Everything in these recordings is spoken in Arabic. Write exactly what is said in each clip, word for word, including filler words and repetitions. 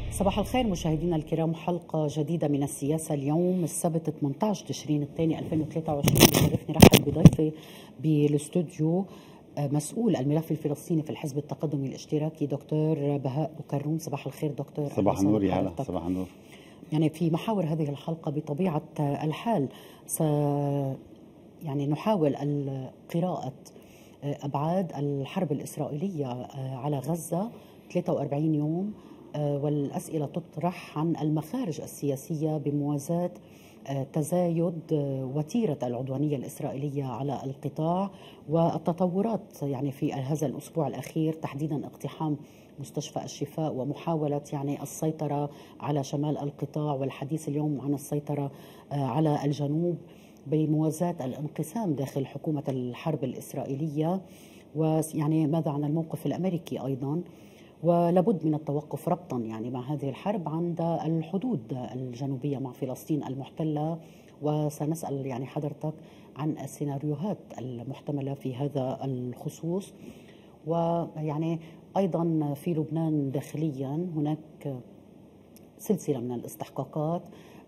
صباح الخير مشاهدينا الكرام، حلقة جديدة من السياسة اليوم السبت ثمانية عشر تشرين الثاني ألفين وثلاثة وعشرين. بشرفني رحب بضيفي بالاستوديو مسؤول الملف الفلسطيني في الحزب التقدمي الاشتراكي دكتور بهاء بوكروم. صباح الخير دكتور. صباح النور يا هلا. صباح النور. يعني في محاور هذه الحلقة بطبيعة الحال س يعني نحاول قراءة أبعاد الحرب الإسرائيلية على غزة ثلاثة وأربعين يوم، والأسئلة تطرح عن المخارج السياسية بموازاة تزايد وتيرة العدوانية الإسرائيلية على القطاع والتطورات يعني في هذا الأسبوع الأخير، تحديدا اقتحام مستشفى الشفاء ومحاولة يعني السيطرة على شمال القطاع، والحديث اليوم عن السيطرة على الجنوب بموازاة الانقسام داخل حكومة الحرب الإسرائيلية، ويعني ماذا عن الموقف الأمريكي أيضا، ولابد من التوقف ربطا يعني مع هذه الحرب عند الحدود الجنوبية مع فلسطين المحتلة. وسنسأل يعني حضرتك عن السيناريوهات المحتملة في هذا الخصوص. ويعني أيضا في لبنان داخليا هناك سلسلة من الاستحقاقات.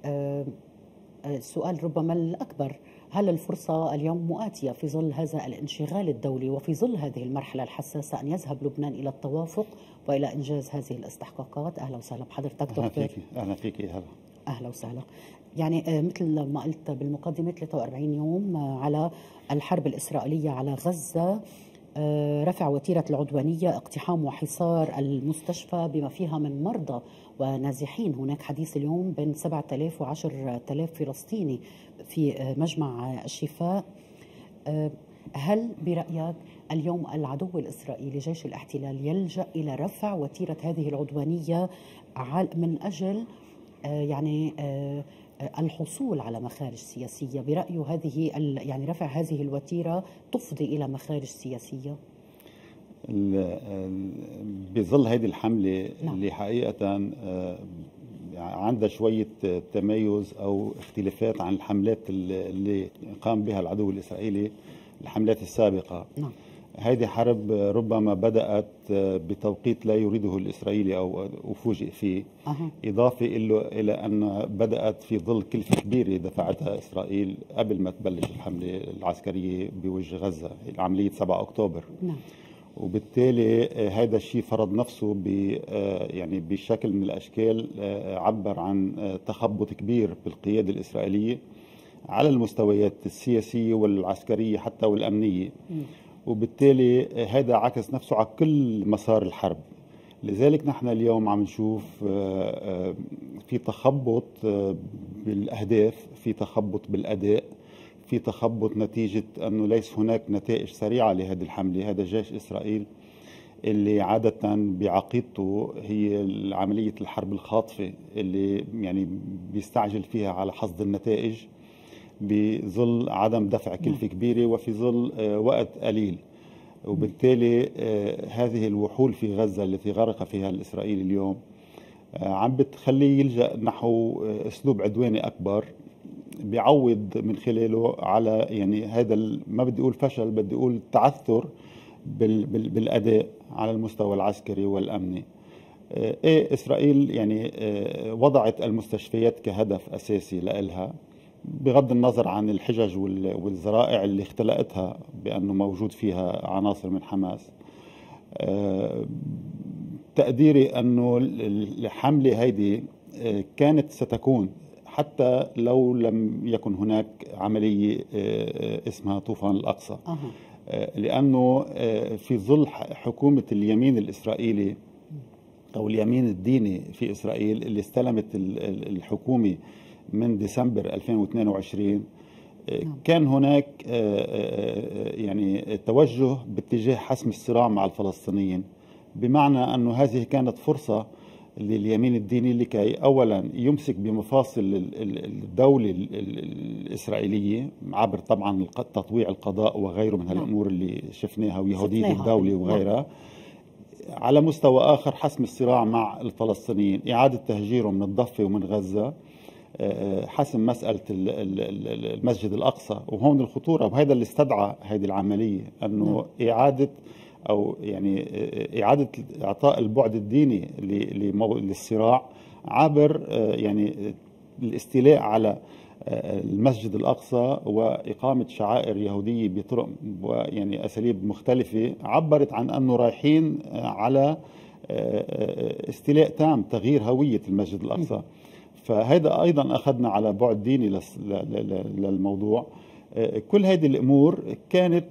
السؤال ربما الأكبر، هل الفرصة اليوم مؤاتية في ظل هذا الانشغال الدولي وفي ظل هذه المرحلة الحساسة أن يذهب لبنان إلى التوافق وإلى إنجاز هذه الاستحقاقات؟ أهلا وسهلا بحضرتك دكتور. أهلا فيك. أهلا فيك يا هلا. أهلا وسهلا. يعني مثل ما قلت بالمقدمة ثلاثة وأربعين يوم على الحرب الإسرائيلية على غزة، رفع وتيرة العدوانية، اقتحام وحصار المستشفى بما فيها من مرضى ونازحين. هناك حديث اليوم بين سبعة آلاف وعشرة آلاف فلسطيني في مجمع الشفاء. هل برأيك اليوم العدو الإسرائيلي جيش الاحتلال يلجأ إلى رفع وتيرة هذه العدوانية من أجل يعني الحصول على مخارج سياسية؟ برأيه هذه يعني رفع هذه الوتيرة تفضي إلى مخارج سياسية؟ بظل هذه الحملة نعم. اللي حقيقة عندها شوية تميز أو اختلافات عن الحملات اللي قام بها العدو الإسرائيلي الحملات السابقة. نعم. هذه حرب ربما بدأت بتوقيت لا يريده الإسرائيلي أو أفوجئ فيه. أه. إضافة إلى أن بدأت في ظل كلفة كبيرة دفعتها إسرائيل قبل ما تبلش الحملة العسكرية بوجه غزة، عملية سبعة أكتوبر. نعم. وبالتالي هذا الشيء فرض نفسه ب يعني بشكل من الأشكال، عبر عن تخبط كبير بالقيادة الإسرائيلية على المستويات السياسية والعسكرية حتى والأمنية. م. وبالتالي هذا عكس نفسه على كل مسار الحرب. لذلك نحن اليوم عم نشوف في تخبط بالأهداف، في تخبط بالأداء، في تخبط نتيجة أنه ليس هناك نتائج سريعة لهذه الحملة. هذا جيش إسرائيل اللي عادة بعقيدته هي عملية الحرب الخاطفة اللي يعني بيستعجل فيها على حصد النتائج بظل عدم دفع كلفة كبيرة وفي ظل وقت قليل. وبالتالي هذه الوحول في غزة التي غرق فيها الإسرائيلي اليوم عم بتخليه يلجأ نحو أسلوب عدواني أكبر بيعوض من خلاله على يعني هذا ما بدي أقول فشل، بدي أقول تعثر بالأداء على المستوى العسكري والأمني. إيه إسرائيل يعني وضعت المستشفيات كهدف أساسي لإلها بغض النظر عن الحجج والذرائع اللي اختلقتها بأنه موجود فيها عناصر من حماس. تقديري أنه الحملة هيدي كانت ستكون حتى لو لم يكن هناك عملية اسمها طوفان الأقصى. لأنه في ظل حكومة اليمين الإسرائيلي أو اليمين الديني في إسرائيل اللي استلمت الحكومة من ديسمبر ألفين واثنين وعشرين، كان هناك يعني توجه باتجاه حسم الصراع مع الفلسطينيين، بمعنى أنه هذه كانت فرصة لليمين الديني لكي أولا يمسك بمفاصل الدولة الإسرائيلية عبر طبعا تطويع القضاء وغيره من هالأمور اللي شفناها ويهودية الدولة وغيرها. على مستوى آخر حسم الصراع مع الفلسطينيين، إعادة تهجيرهم من الضفة ومن غزة، حسم مسألة المسجد الأقصى. وهون الخطورة، وهذا اللي استدعى هذه العملية، أنه إعادة او يعني اعاده اعطاء البعد الديني للصراع عبر يعني الاستيلاء على المسجد الأقصى وإقامة شعائر يهودية بطرق ويعني أساليب مختلفة، عبرت عن أنه رايحين على استيلاء تام، تغيير هوية المسجد الأقصى. فهذا أيضا أخذنا على بعد ديني للموضوع. كل هذه الأمور كانت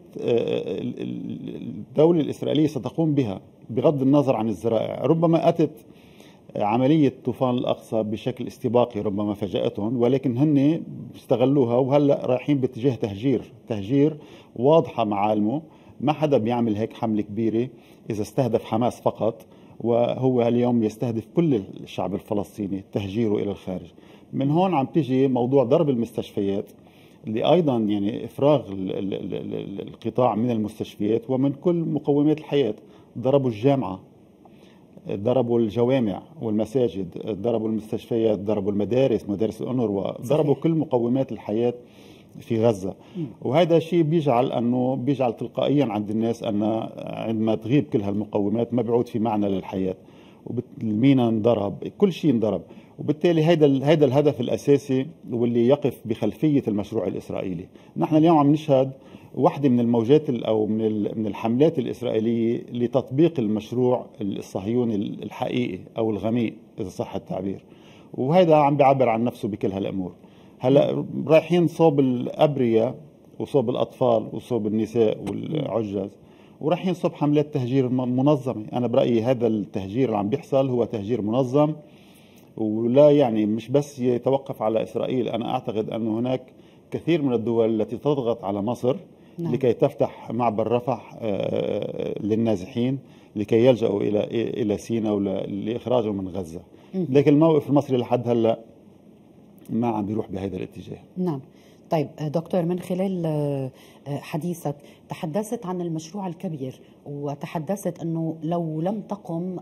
الدولة الإسرائيلية ستقوم بها بغض النظر عن الذرائع. ربما أتت عملية طوفان الأقصى بشكل استباقي، ربما فاجأتهم، ولكن هن استغلوها وهلأ رايحين باتجاه تهجير تهجير واضحة معالمه. ما حدا بيعمل هيك حملة كبيرة إذا استهدف حماس فقط، وهو اليوم يستهدف كل الشعب الفلسطيني، تهجيره إلى الخارج. من هون عم تيجي موضوع ضرب المستشفيات، اللي أيضا يعني إفراغ القطاع من المستشفيات ومن كل مقومات الحياة. ضربوا الجامعة، ضربوا الجوامع والمساجد، ضربوا المستشفيات، ضربوا المدارس، مدارس الأونروا، ضربوا كل مقومات الحياة في غزة. وهذا الشيء بيجعل أنه بيجعل تلقائيا عند الناس أن عندما تغيب كل هالمقومات ما بيعود في معنى للحياة، والمينا انضرب، كل شيء انضرب. وبالتالي هذا هذا الهدف الأساسي واللي يقف بخلفية المشروع الإسرائيلي. نحن اليوم عم نشهد واحدة من الموجات أو من من الحملات الإسرائيلية لتطبيق المشروع الصهيوني الحقيقي أو الغميق إذا صح التعبير، وهذا عم بيعبر عن نفسه بكل هالأمور. هلا رايحين صوب الأبرياء وصوب الأطفال وصوب النساء والعجز، ورايحين صوب حملات تهجير منظمة. أنا برأيي هذا التهجير اللي عم بيحصل هو تهجير منظم، ولا يعني مش بس يتوقف على إسرائيل. أنا أعتقد أن هناك كثير من الدول التي تضغط على مصر نعم. لكي تفتح معبر رفح للنازحين لكي يلجأوا إلى إلى سيناء لإخراجهم من غزة. لكن الموقف المصري لحد هلا ما عم بيروح بهذا الاتجاه. نعم. طيب دكتور، من خلال حديثك تحدثت عن المشروع الكبير، وتحدثت أنه لو لم تقم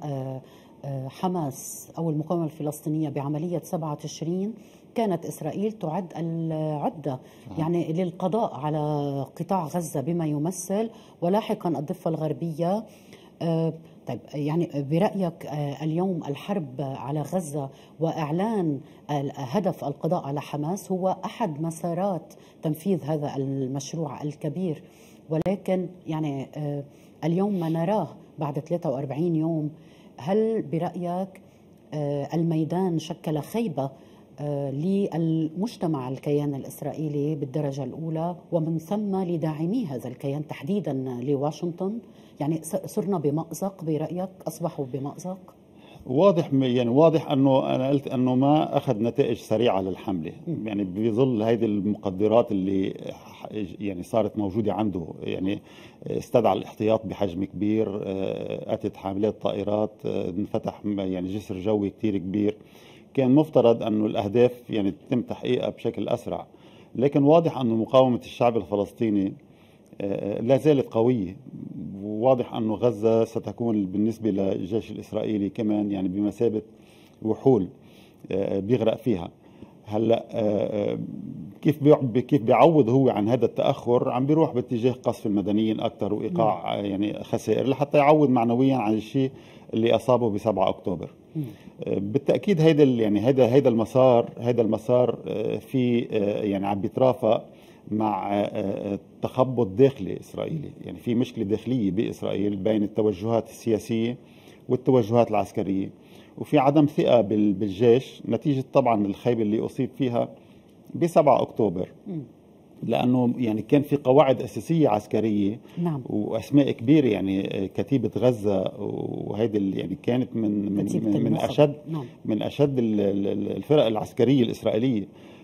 حماس أو المقاومة الفلسطينية بعملية سبعة تشرين كانت إسرائيل تعد العدة يعني للقضاء على قطاع غزة بما يمثل، ولاحقا الضفة الغربية. طيب يعني برأيك اليوم الحرب على غزة وإعلان هدف القضاء على حماس هو أحد مسارات تنفيذ هذا المشروع الكبير، ولكن يعني اليوم ما نراه بعد ثلاثة وأربعين يوم، هل برأيك الميدان شكل خيبة للمجتمع الكيان الإسرائيلي بالدرجة الأولى، ومن ثم لداعمي هذا الكيان تحديدا لواشنطن؟ يعني صرنا بمأزق برأيك؟ أصبحوا بمأزق؟ واضح يعني واضح أنه أنا قلت أنه ما أخذ نتائج سريعة للحملة. يعني بظل هذه المقدرات اللي يعني صارت موجودة عنده، يعني استدعى الاحتياط بحجم كبير، أتت حاملات طائرات، انفتح يعني جسر جوي كتير كبير. كان مفترض أنه الأهداف يعني تتم تحقيقها بشكل أسرع، لكن واضح أنه مقاومة الشعب الفلسطيني لا زالت قوية. وواضح أنه غزة ستكون بالنسبة للجيش الإسرائيلي كمان يعني بمثابة وحول بيغرق فيها. هلا كيف كيف بيعوض هو عن هذا التأخر؟ عم بيروح باتجاه قصف المدنيين أكثر وإيقاع يعني خسائر لحتى يعوض معنويا عن الشيء اللي أصابه بسبعة أكتوبر. بالتأكيد هيدا يعني هيدا هيدا المسار هيدا المسار في يعني عم بيترافق مع تخبط داخلي إسرائيلي. يعني في مشكلة داخلية بإسرائيل بين التوجهات السياسية والتوجهات العسكرية، وفي عدم ثقة بالجيش نتيجة طبعا الخيبة اللي أصيب فيها بسبعة أكتوبر، لأنه يعني كان في قواعد أساسية عسكرية نعم. وأسماء كبيرة، يعني كتيبة غزة وهيدي يعني كانت من من من أشد نعم. من أشد الفرق العسكرية الإسرائيلية.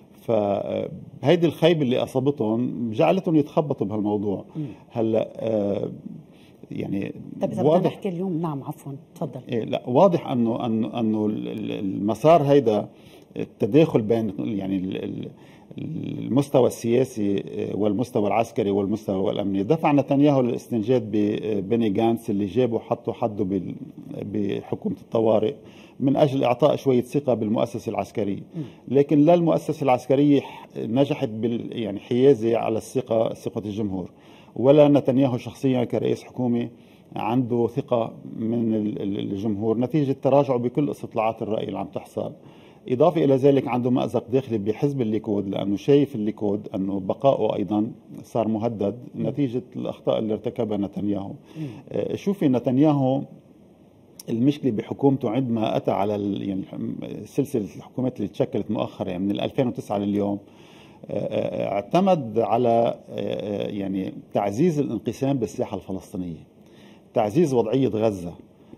فهيدي الخيبة اللي أصابتهم جعلتهم يتخبطوا بهالموضوع. هلا آه يعني طيب إذا بدنا نحكي اليوم نعم عفوا تفضل. إيه لا واضح أنه أنه أنه المسار هيدا التداخل بين يعني المستوى السياسي والمستوى العسكري والمستوى الأمني دفع نتنياهو للاستنجاد ببني جانتس اللي جابه حطوا حده بحكومة الطوارئ من أجل إعطاء شوية ثقة بالمؤسسة العسكرية. لكن لا المؤسسة العسكرية نجحت بال يعني حيازة على الثقة ثقة الجمهور، ولا نتنياهو شخصيا كرئيس حكومة عنده ثقة من الجمهور نتيجة تراجعه بكل استطلاعات الرأي اللي عم تحصل. إضافة إلى ذلك عنده مأزق داخلي بحزب الليكود، لأنه شايف الليكود أنه بقائه أيضا صار مهدد نتيجة الأخطاء اللي ارتكبها نتنياهو. شوفي نتنياهو المشكلة بحكومته عندما أتى على يعني سلسلة الحكومات اللي تشكلت مؤخرا يعني من ألفين وتسعة لليوم، اعتمد على يعني تعزيز الانقسام بالساحة الفلسطينية، تعزيز وضعية غزة،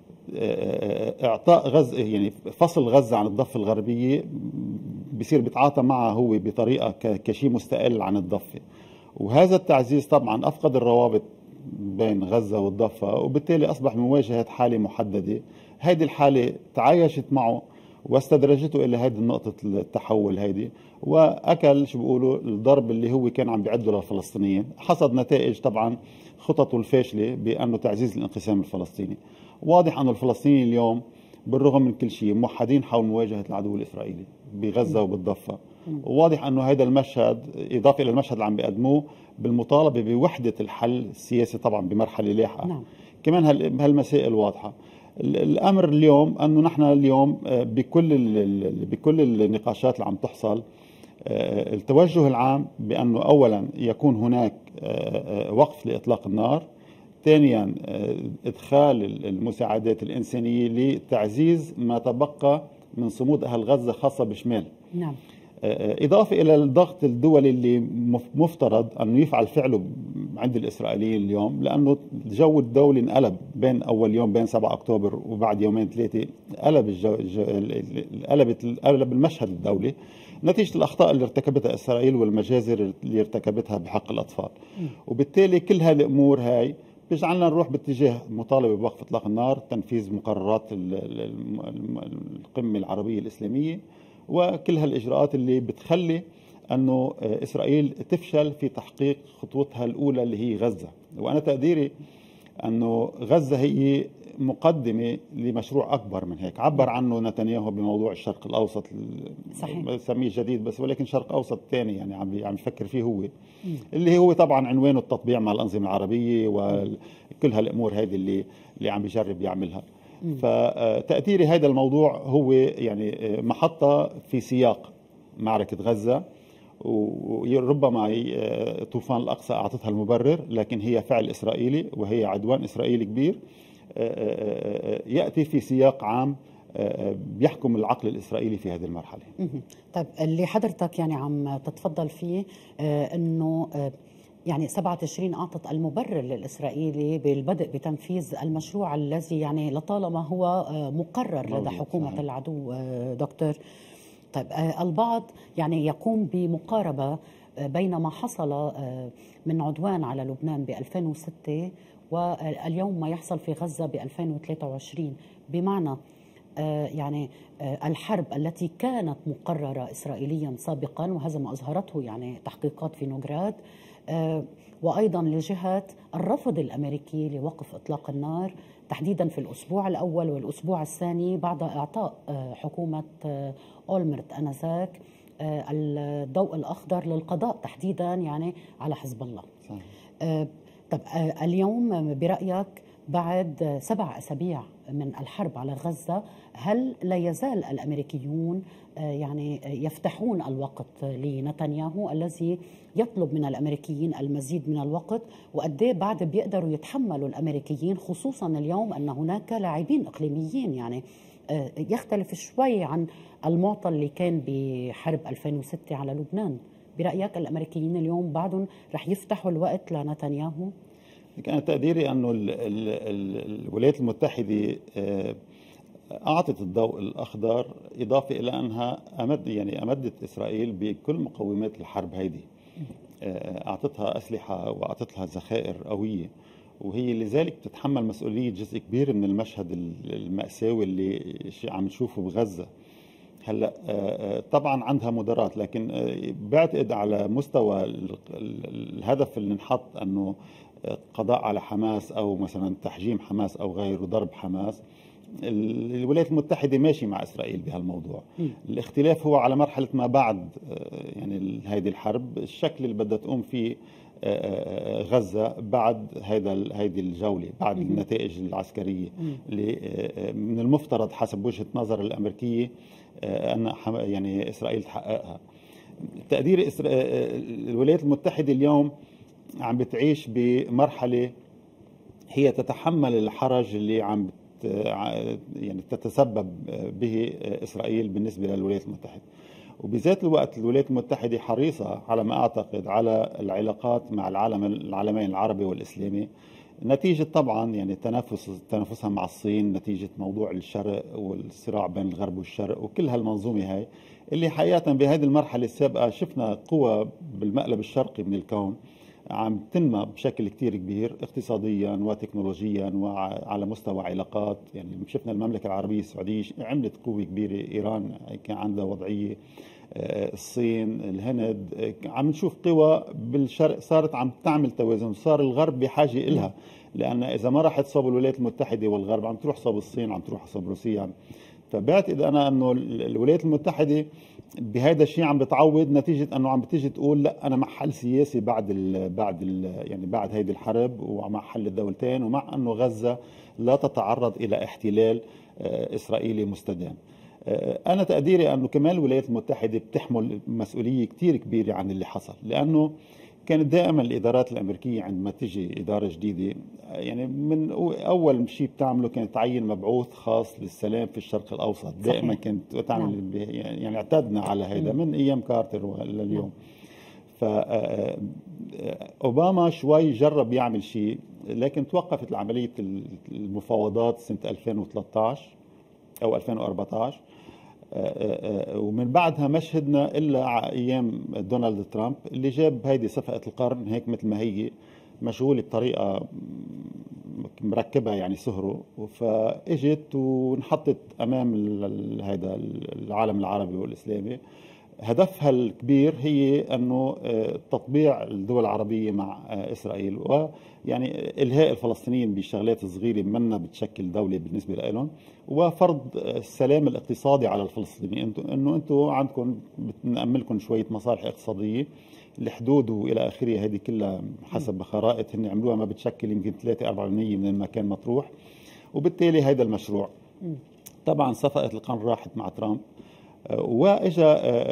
اعطاء غزة يعني فصل غزة عن الضفة الغربية، بصير بيتعاطى معها هو بطريقة كشيء مستقل عن الضفة. وهذا التعزيز طبعا أفقد الروابط بين غزة والضفة، وبالتالي أصبح مواجهة حالة محددة. هذه الحالة تعايشت معه واستدرجته إلى هذه النقطة التحول هيدي، وأكل شو بيقولوا الضرب اللي هو كان عم بيعده للفلسطينيين. حصد نتائج طبعا خططه الفاشلة بأنه تعزيز الانقسام الفلسطيني. واضح أن الفلسطينيين اليوم بالرغم من كل شيء موحدين حول مواجهة العدو الإسرائيلي بغزة وبالضفة. وواضح أنه هذا المشهد إضافة إلى المشهد اللي عم بيقدموه بالمطالبة بوحدة الحل السياسي طبعا بمرحلة لاحقة. نعم. كمان هالمسائل واضحة. الأمر اليوم أنه نحن اليوم بكل بكل النقاشات اللي عم تحصل التوجه العام بأنه أولا يكون هناك وقف لإطلاق النار، ثانيا إدخال المساعدات الإنسانية لتعزيز ما تبقى من صمود أهل غزة خاصة بشمال. نعم. إضافة إلى الضغط الدولي اللي مفترض أنه يفعل فعله عند الإسرائيليين اليوم، لأنه الجو الدولي انقلب بين أول يوم بين سبعة أكتوبر وبعد يومين ثلاثة، قلب الجو قلبت قلب المشهد الدولي نتيجة الأخطاء اللي ارتكبتها إسرائيل والمجازر اللي ارتكبتها بحق الأطفال. وبالتالي كل هذه الأمور هاي بيجعلنا نروح باتجاه مطالبة بوقف إطلاق النار، تنفيذ مقررات القمة العربية الإسلامية، وكل هالإجراءات اللي بتخلي أنه إسرائيل تفشل في تحقيق خطوتها الأولى اللي هي غزة. وأنا تقديري أنه غزة هي مقدمة لمشروع أكبر من هيك، عبر عنه نتنياهو بموضوع الشرق الأوسط، صحيح بسميه جديد بس ولكن شرق أوسط ثاني يعني عم عم يفكر فيه هو، م. اللي هو طبعا عنوانه التطبيع مع الأنظمة العربية وكل هالأمور هذه اللي اللي عم بيجرب يعملها. فتقديري هذا الموضوع هو يعني محطة في سياق معركة غزة، وربما طوفان الأقصى أعطتها المبرر، لكن هي فعل إسرائيلي وهي عدوان إسرائيلي كبير يأتي في سياق عام بيحكم العقل الإسرائيلي في هذه المرحلة. طيب اللي حضرتك يعني عم تتفضل فيه أنه يعني سبعة تشرين أعطت المبرر للإسرائيلي بالبدء بتنفيذ المشروع الذي يعني لطالما هو مقرر لدى حكومة صحيح. العدو دكتور. طيب البعض يعني يقوم بمقاربة بين ما حصل من عدوان على لبنان ب ألفين وستة واليوم ما يحصل في غزة ب ألفين وثلاثة وعشرين، بمعنى يعني الحرب التي كانت مقررة إسرائيليا سابقا، وهذا ما أظهرته يعني تحقيقات في نوغراد، وأيضا لجهة الرفض الأمريكي لوقف إطلاق النار تحديدا في الأسبوع الأول والأسبوع الثاني بعد إعطاء حكومة أولمرت آنذاك الضوء الأخضر للقضاء تحديدا يعني على حزب الله. صحيح. طب اليوم برأيك بعد سبع أسابيع من الحرب على غزة هل لا يزال الأمريكيون يعني يفتحون الوقت لنتنياهو الذي يطلب من الأمريكيين المزيد من الوقت، وقديه بعد بيقدروا يتحملوا الأمريكيين، خصوصا اليوم أن هناك لاعبين إقليميين يعني يختلف شوي عن المعطى اللي كان بحرب ألفين وستة على لبنان؟ برأيك الأمريكيين اليوم بعدهم رح يفتحوا الوقت لنتنياهو؟ كان تقديري أنه الولايات المتحدة أعطت الضوء الأخضر، إضافة إلى أنها أمد يعني أمدت إسرائيل بكل مقومات الحرب هيدي، أعطتها أسلحة وأعطت لها ذخائر قوية، وهي لذلك تتحمل مسؤولية جزء كبير من المشهد المأساوي اللي عم نشوفه بغزة. هلا طبعا عندها مدارات، لكن بعتقد على مستوى الهدف اللي انحط انه قضاء على حماس او مثلا تحجيم حماس او غيره، ضرب حماس، الولايات المتحدة ماشي مع إسرائيل بهالموضوع. م. الاختلاف هو على مرحلة ما بعد يعني هذه الحرب، الشكل اللي بدها تقوم فيه غزة بعد هذا هذه الجولة، بعد النتائج العسكرية اللي من المفترض حسب وجهة نظر الأمريكية أن يعني إسرائيل تحققها. تقدير الولايات المتحدة اليوم عم بتعيش بمرحلة هي تتحمل الحرج اللي عم يعني تتسبب به إسرائيل بالنسبة للولايات المتحدة، وبذات الوقت الولايات المتحدة حريصة على ما أعتقد على العلاقات مع العالم العالمين العربي والإسلامي، نتيجة طبعا يعني تنافس تنافسها مع الصين، نتيجة موضوع الشرق والصراع بين الغرب والشرق وكل هالمنظومة هاي اللي حقيقة بهذه المرحلة السابقة شفنا قوى بالمقلب الشرقي من الكون عم تنمى بشكل كتير كبير اقتصاديا وتكنولوجيا وعلى مستوى علاقات. يعني شفنا المملكة العربية السعودية عملت قوة كبيرة، إيران كان عندها وضعية، الصين، الهند، عم نشوف قوى بالشرق صارت عم تعمل توازن، صار الغرب بحاجة إلها، لأن إذا ما راحت صوب الولايات المتحدة والغرب عم تروح صوب الصين، عم تروح صوب روسيا. فبعتقد أنا أنه الولايات المتحدة بهذا الشيء عم بتعوض نتيجة أنه عم بتيجي تقول لا أنا مع حل سياسي بعد ال بعد ال يعني بعد هيدي الحرب ومع حل الدولتين، ومع أنه غزة لا تتعرض إلى احتلال إسرائيلي مستدام. أنا تقديري أنه كمان الولايات المتحدة بتحمل مسؤولية كتير كبيرة عن اللي حصل، لأنه كانت دائما الإدارات الأمريكية عندما تجي إدارة جديدة يعني من أول شيء بتعمله كانت تعين مبعوث خاص للسلام في الشرق الأوسط. دائما كانت تعمل يعني اعتدنا على هذا من أيام كارتر لليوم. فأوباما شوي جرب يعمل شيء لكن توقفت العملية المفاوضات سنة ألفين وثلاثة عشر أو ألفين وأربعة عشر، ومن بعدها ما شهدنا إلا أيام دونالد ترامب اللي جاب هيدي صفقة القرن هيك مثل ما هي مشغولة بطريقة مركبة يعني سهره، فاجت وانحطت أمام هذا العالم العربي والإسلامي. هدفها الكبير هي أنه تطبيع الدول العربية مع إسرائيل، ويعني إلهاء الفلسطينيين بشغلات صغيرة منا بتشكل دولة بالنسبة لهم، وفرض السلام الاقتصادي على الفلسطينيين، أنه أنتم عندكم بنأملكم شوية مصالح اقتصادية، الحدود وإلى آخره. هذه كلها حسب خرائط هن عملوها ما بتشكل يمكن ثلاثة أربعة بالمئة من المكان مطروح، وبالتالي هذا المشروع طبعا صفقة القرن راحت مع ترامب، واجا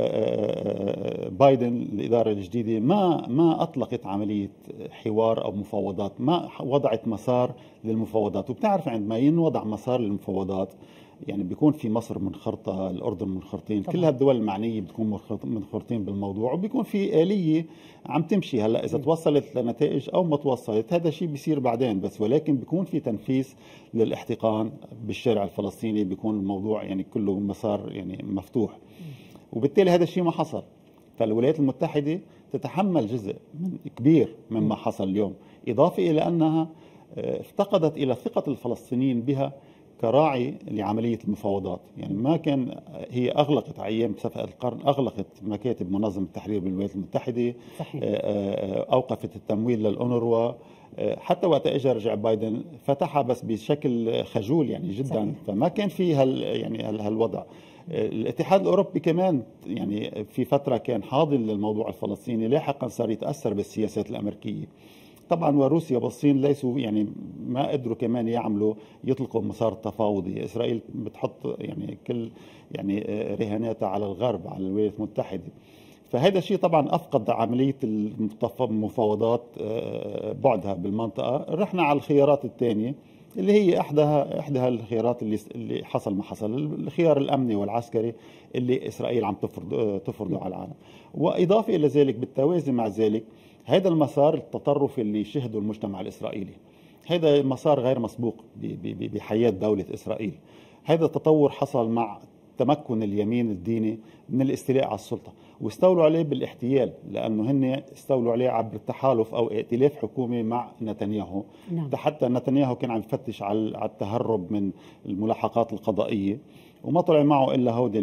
بايدن الاداره الجديده ما ما اطلقت عمليه حوار او مفاوضات، ما وضعت مسار للمفاوضات. وبتعرف عندما ينوضع مسار للمفاوضات يعني بيكون في مصر منخرطه، الاردن منخرطين، كل هالدول المعنيه بتكون منخرطين بالموضوع، وبيكون في اليه عم تمشي. هلا اذا توصلت لنتائج او ما توصلت هذا شيء بيصير بعدين بس، ولكن بيكون في تنفيذ للاحتقان بالشارع الفلسطيني، بيكون الموضوع يعني كله مسار يعني مفتوح، وبالتالي هذا الشيء ما حصل. فالولايات المتحده تتحمل جزء كبير مما حصل اليوم، اضافه الى انها افتقدت الى ثقه الفلسطينيين بها كراعي لعملية المفاوضات. يعني ما كان هي أغلقت أيام صفقة القرن، أغلقت مكاتب منظمة التحرير بالولايات المتحدة، صحيح. أوقفت التمويل للأونروا، حتى وقت اجى رجع بايدن فتحها بس بشكل خجول يعني جدا، صحيح. فما كان في هال يعني هالوضع. الاتحاد الأوروبي كمان يعني في فترة كان حاضن للموضوع الفلسطيني، لاحقا صار يتأثر بالسياسات الأمريكية طبعا، وروسيا والصين ليسوا يعني ما قدروا كمان يعملوا يطلقوا مسار التفاوضي. اسرائيل بتحط يعني كل يعني رهاناتها على الغرب، على الولايات المتحده، فهذا الشيء طبعا افقد عمليه المفاوضات بعدها بالمنطقه. رحنا على الخيارات الثانيه اللي هي احداها احدى الخيارات اللي اللي حصل ما حصل، الخيار الامني والعسكري اللي اسرائيل عم تفرض تفرضه على العالم. واضافه الى ذلك بالتوازي مع ذلك هذا المسار التطرفي اللي شهده المجتمع الإسرائيلي، هذا مسار غير مسبوق بحياة دولة إسرائيل. هذا التطور حصل مع تمكن اليمين الديني من الاستيلاء على السلطة، واستولوا عليه بالاحتيال، لأنه هن استولوا عليه عبر التحالف أو ائتلاف حكومي مع نتنياهو. نعم. حتى نتنياهو كان عم يفتش على التهرب من الملاحقات القضائية، وما طلع معه الا هودي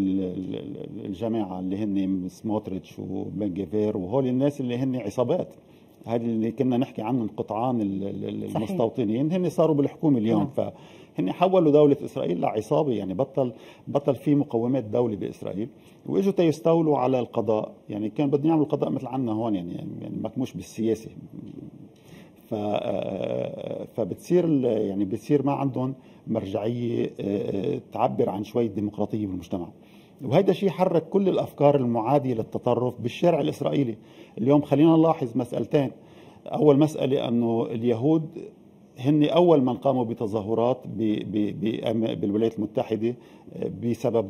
الجماعه اللي هن سموتريتش وبنجفير وهول الناس اللي هن عصابات، هذه اللي كنا نحكي عنهم قطعان المستوطنين، هن صاروا بالحكومه اليوم. ف هن حولوا دولة إسرائيل لعصابة، يعني بطل بطل في مقومات دولة بإسرائيل، واجوا تيستولوا على القضاء. يعني كان بدهم يعملوا القضاء مثل عنا هون، يعني يعني مكموش بالسياسة. ف فبتصير يعني بتصير ما عندهم مرجعية تعبر عن شوية ديمقراطية بالمجتمع. وهذا الشيء حرك كل الأفكار المعادية للتطرف بالشارع الإسرائيلي. اليوم خلينا نلاحظ مسألتين. أول مسألة أنه اليهود هن أول من قاموا بتظاهرات بالولايات المتحدة بسبب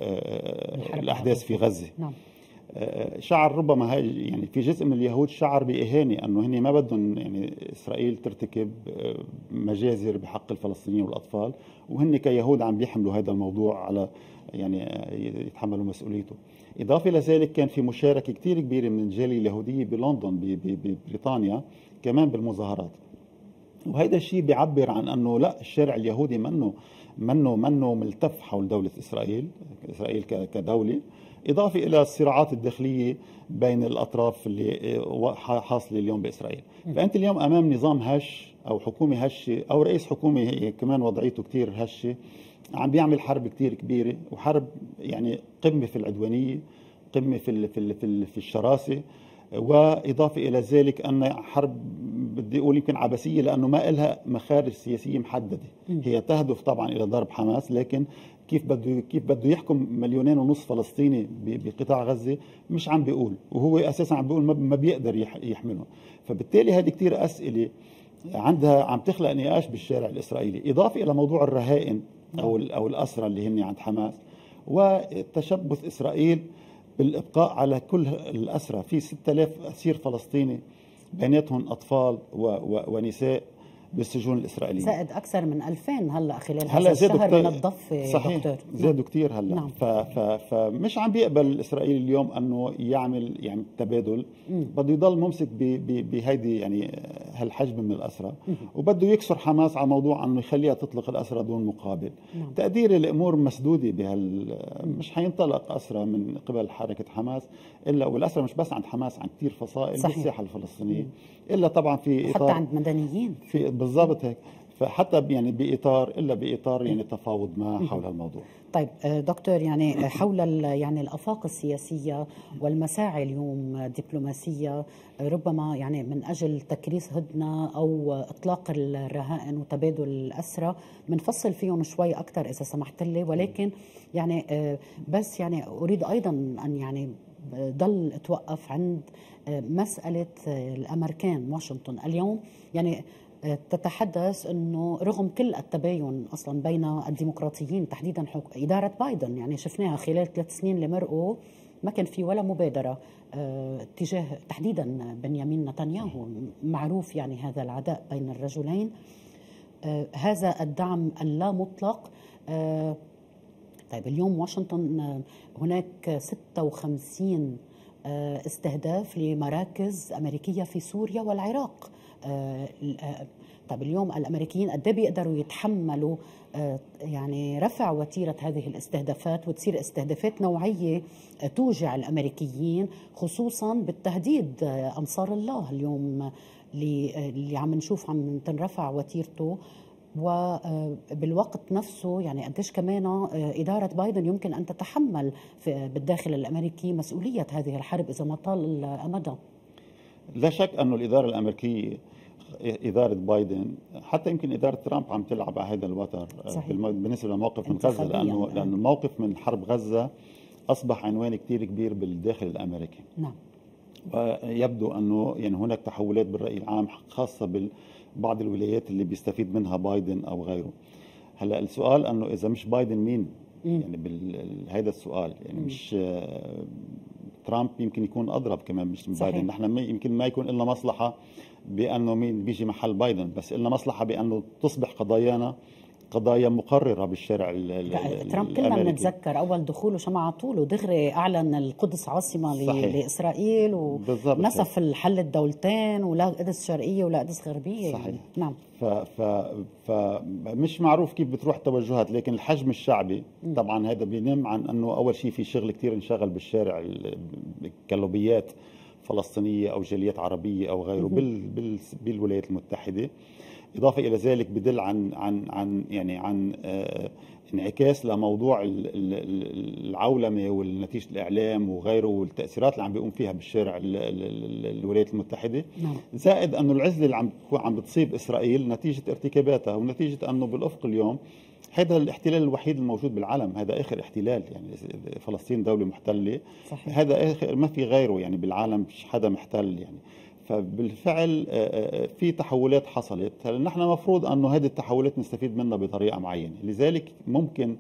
الأحداث في غزة. نعم. شعر ربما هاي يعني في جزء من اليهود شعر بإهانة أنه هن ما بدهم يعني إسرائيل ترتكب مجازر بحق الفلسطينيين والأطفال، وهن كيهود عم بيحملوا هذا الموضوع على يعني يتحملوا مسؤوليته. إضافة لذلك كان في مشاركة كتير كبيرة من الجالية اليهودية بلندن ببريطانيا كمان بالمظاهرات. وهذا الشيء بيعبر عن أنه لا، الشارع اليهودي منه منه منه ملتف حول دولة إسرائيل إسرائيل كدولة، إضافة إلى الصراعات الداخلية بين الأطراف اللي حاصلة اليوم بإسرائيل. فأنت اليوم أمام نظام هش أو حكومة هشة أو رئيس حكومة كمان وضعيته كتير هشة، عم بيعمل حرب كتير كبيرة، وحرب يعني قمة في العدوانية، قمة في في في, في الشراسة. وإضافة إلى ذلك أن حرب بدي أقول يمكن عبثية، لأنه ما إلها مخارج سياسية محددة. هي تهدف طبعا إلى ضرب حماس، لكن كيف بده كيف بده يحكم مليونين ونص فلسطيني بقطاع غزة مش عم بيقول، وهو أساسا عم بيقول ما بيقدر يحمله. فبالتالي هذه كتير أسئلة عندها عم تخلق نقاش بالشارع الإسرائيلي، إضافة إلى موضوع الرهائن أو أو الأسرى اللي هن عند حماس، وتشبث إسرائيل بالإبقاء على كل الأسرى. في ستة آلاف أسير فلسطيني بيناتهم أطفال و و ونساء بالسجون الإسرائيلية، زائد أكثر من ألفين هلا خلال هلا هذا الشهر من الضفة. صحيح دكتور. زادوا كثير هلا. نعم. فمش عم بيقبل إسرائيل اليوم أنه يعمل يعني تبادل، بده يضل ممسك بهيدي يعني هالحجم من الأسرى، وبده يكسر حماس على موضوع أنه يخليها تطلق الأسرى دون مقابل. نعم. تقدير الأمور مسدودة بهال مش حينطلق أسرى من قبل حركة حماس إلا، والأسرى مش بس عند حماس، عند كثير فصائل بالساحة الفلسطينية، إلا طبعا في إطار حتى عند مدنيين في بالضبط هيك. فحتى يعني بإطار إلا بإطار يعني تفاوض ما حول الموضوع. طيب دكتور، يعني حول يعني الآفاق السياسية والمساعي اليوم الدبلوماسية، ربما يعني من أجل تكريس هدنة أو إطلاق الرهائن وتبادل الأسرى بنفصل فيهم شوي أكثر إذا سمحت لي، ولكن يعني بس يعني أريد أيضا أن يعني ضل توقف عند مسألة الأمريكان. واشنطن اليوم يعني تتحدث أنه رغم كل التباين أصلا بين الديمقراطيين تحديدا إدارة بايدن، يعني شفناها خلال ثلاث سنين اللي مرقوا ما كان في ولا مبادرة اه تجاه تحديدا بنيامين نتنياهو، معروف يعني هذا العداء بين الرجلين، اه هذا الدعم اللا مطلق. اه طيب اليوم واشنطن هناك ستة وخمسين اه استهداف لمراكز أمريكية في سوريا والعراق. آه طب اليوم الأمريكيين قد ايه بيقدروا يتحملوا آه يعني رفع وتيرة هذه الاستهدافات، وتصير استهدافات نوعية آه توجع الأمريكيين، خصوصا بالتهديد آه أنصار الله اليوم اللي, اللي عم نشوف عم تنرفع وتيرته، وبالوقت نفسه يعني قديش كمان إدارة بايدن يمكن أن تتحمل بالداخل الأمريكي مسؤولية هذه الحرب إذا ما طال أمدها. لا شك أنه الإدارة الأمريكية إدارة بايدن حتى يمكن إدارة ترامب عم تلعب على هذا الوتر بالنسبة للموقف من غزة، لأنه لأن الموقف من حرب غزة أصبح عنوان كتير كبير بالداخل الأمريكي. نعم. ويبدو أنه يعني هناك تحولات بالرأي العام خاصة ببعض الولايات اللي بيستفيد منها بايدن أو غيره. هلا السؤال أنه إذا مش بايدن مين؟ مم. يعني بهذا السؤال يعني مم. مش ترامب يمكن يكون أضرب كمان مش من بايدن. نحن يمكن ما يكون إلا مصلحة بأنه مين بيجي محل بايدن، بس إلا مصلحة بأنه تصبح قضايانا قضايا مقررة بالشارع الأمريكي. ترامب كلنا بنتذكر أول دخوله شو على طول ودغري أعلن القدس عاصمة صحيح. لإسرائيل، ونسف الحل الدولتين، ولا قدس شرقية ولا قدس غربية. صحيح. يعني. نعم. ف ف فمش معروف كيف بتروح توجهات، لكن الحجم الشعبي م. طبعا هذا بينم عن أنه أول شيء في شغل كتير انشغل بالشارع كلوبيات فلسطينية أو جاليات عربية أو غيره بال بال بالولايات المتحدة. إضافة إلى ذلك بدل عن عن عن يعني عن آه، انعكاس لموضوع ال- ال- ال- العولمة والنتيجة الإعلام وغيره والتأثيرات اللي عم بيقوم فيها بالشارع ال- ال- ال- الولايات المتحدة. نعم. زائد أنه العزلة اللي عم تكون عم بتصيب إسرائيل نتيجة ارتكاباتها ونتيجة أنه بالأفق اليوم هذا الاحتلال الوحيد الموجود بالعالم، هذا آخر احتلال، يعني فلسطين دولة محتلة. صحيح. هذا آخر، ما في غيره يعني بالعالم، مش حدا محتل يعني. فبالفعل آه، آه، في تحولات حصلت. هلا نحن مفروض انه هذه التحولات نستفيد منها بطريقه معينه، لذلك ممكن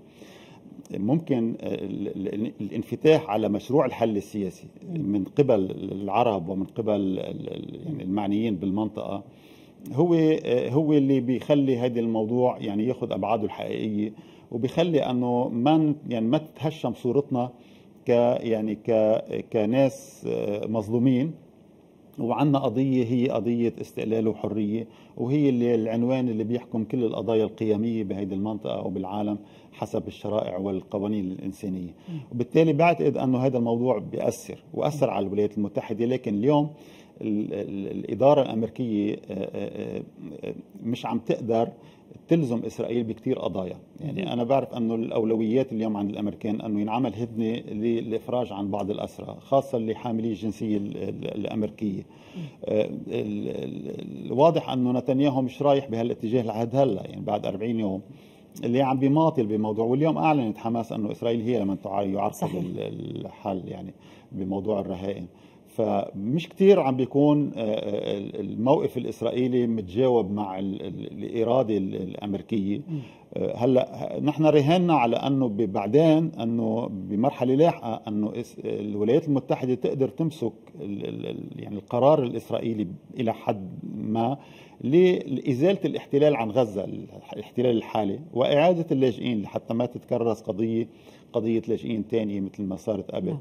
ممكن آه، ال- ال- الانفتاح على مشروع الحل السياسي من قبل العرب ومن قبل ال- ال- يعني المعنيين بالمنطقه، هو آه، هو اللي بيخلي هذا الموضوع يعني ياخذ ابعاده الحقيقيه، وبيخلي انه ما ن- يعني ما تتهشم صورتنا ك يعني ك كناس آه، مظلومين، وعندنا قضية هي قضية استقلال وحرية، وهي اللي العنوان اللي بيحكم كل القضايا القيمية بهذه المنطقة وبالعالم حسب الشرائع والقوانين الإنسانية. وبالتالي بعتقد أنه هذا الموضوع بيأثر وأثر على الولايات المتحدة. لكن اليوم ال- ال- الإدارة الأمريكية آه، آه، آه، مش عم تقدر تلزم إسرائيل بكتير قضايا. يعني أنا بعرف أنه الأولويات اليوم عند الأمريكان أنه ينعمل هدنة للإفراج عن بعض الأسرى، خاصة اللي حاملي الجنسية ال- ال- الأمريكية. آه، ال- ال- الواضح أنه نتنياهو مش رايح بهالاتجاه لحد هلا، يعني بعد أربعين يوم اللي عم بيماطل بموضوع. واليوم أعلنت حماس أنه إسرائيل هي من يعرقل صحيح. ال- الحل يعني بموضوع الرهائن. فمش كتير عم بيكون آه، آه، الموقف الإسرائيلي متجاوب مع ال- ال- الإرادة ال- الأمريكية. آه، هلا نحن رهنا على أنه ب- بعدين أنه بمرحلة لاحقة أنه إس- الولايات المتحدة تقدر تمسك ال- ال- ال- يعني القرار الإسرائيلي إلى حد ما لإزالة الاحتلال عن غزة، الاحتلال الحالي، وإعادة اللاجئين لحتى ما تتكرس قضية قضية لاجئين تانية مثل ما صارت قبل،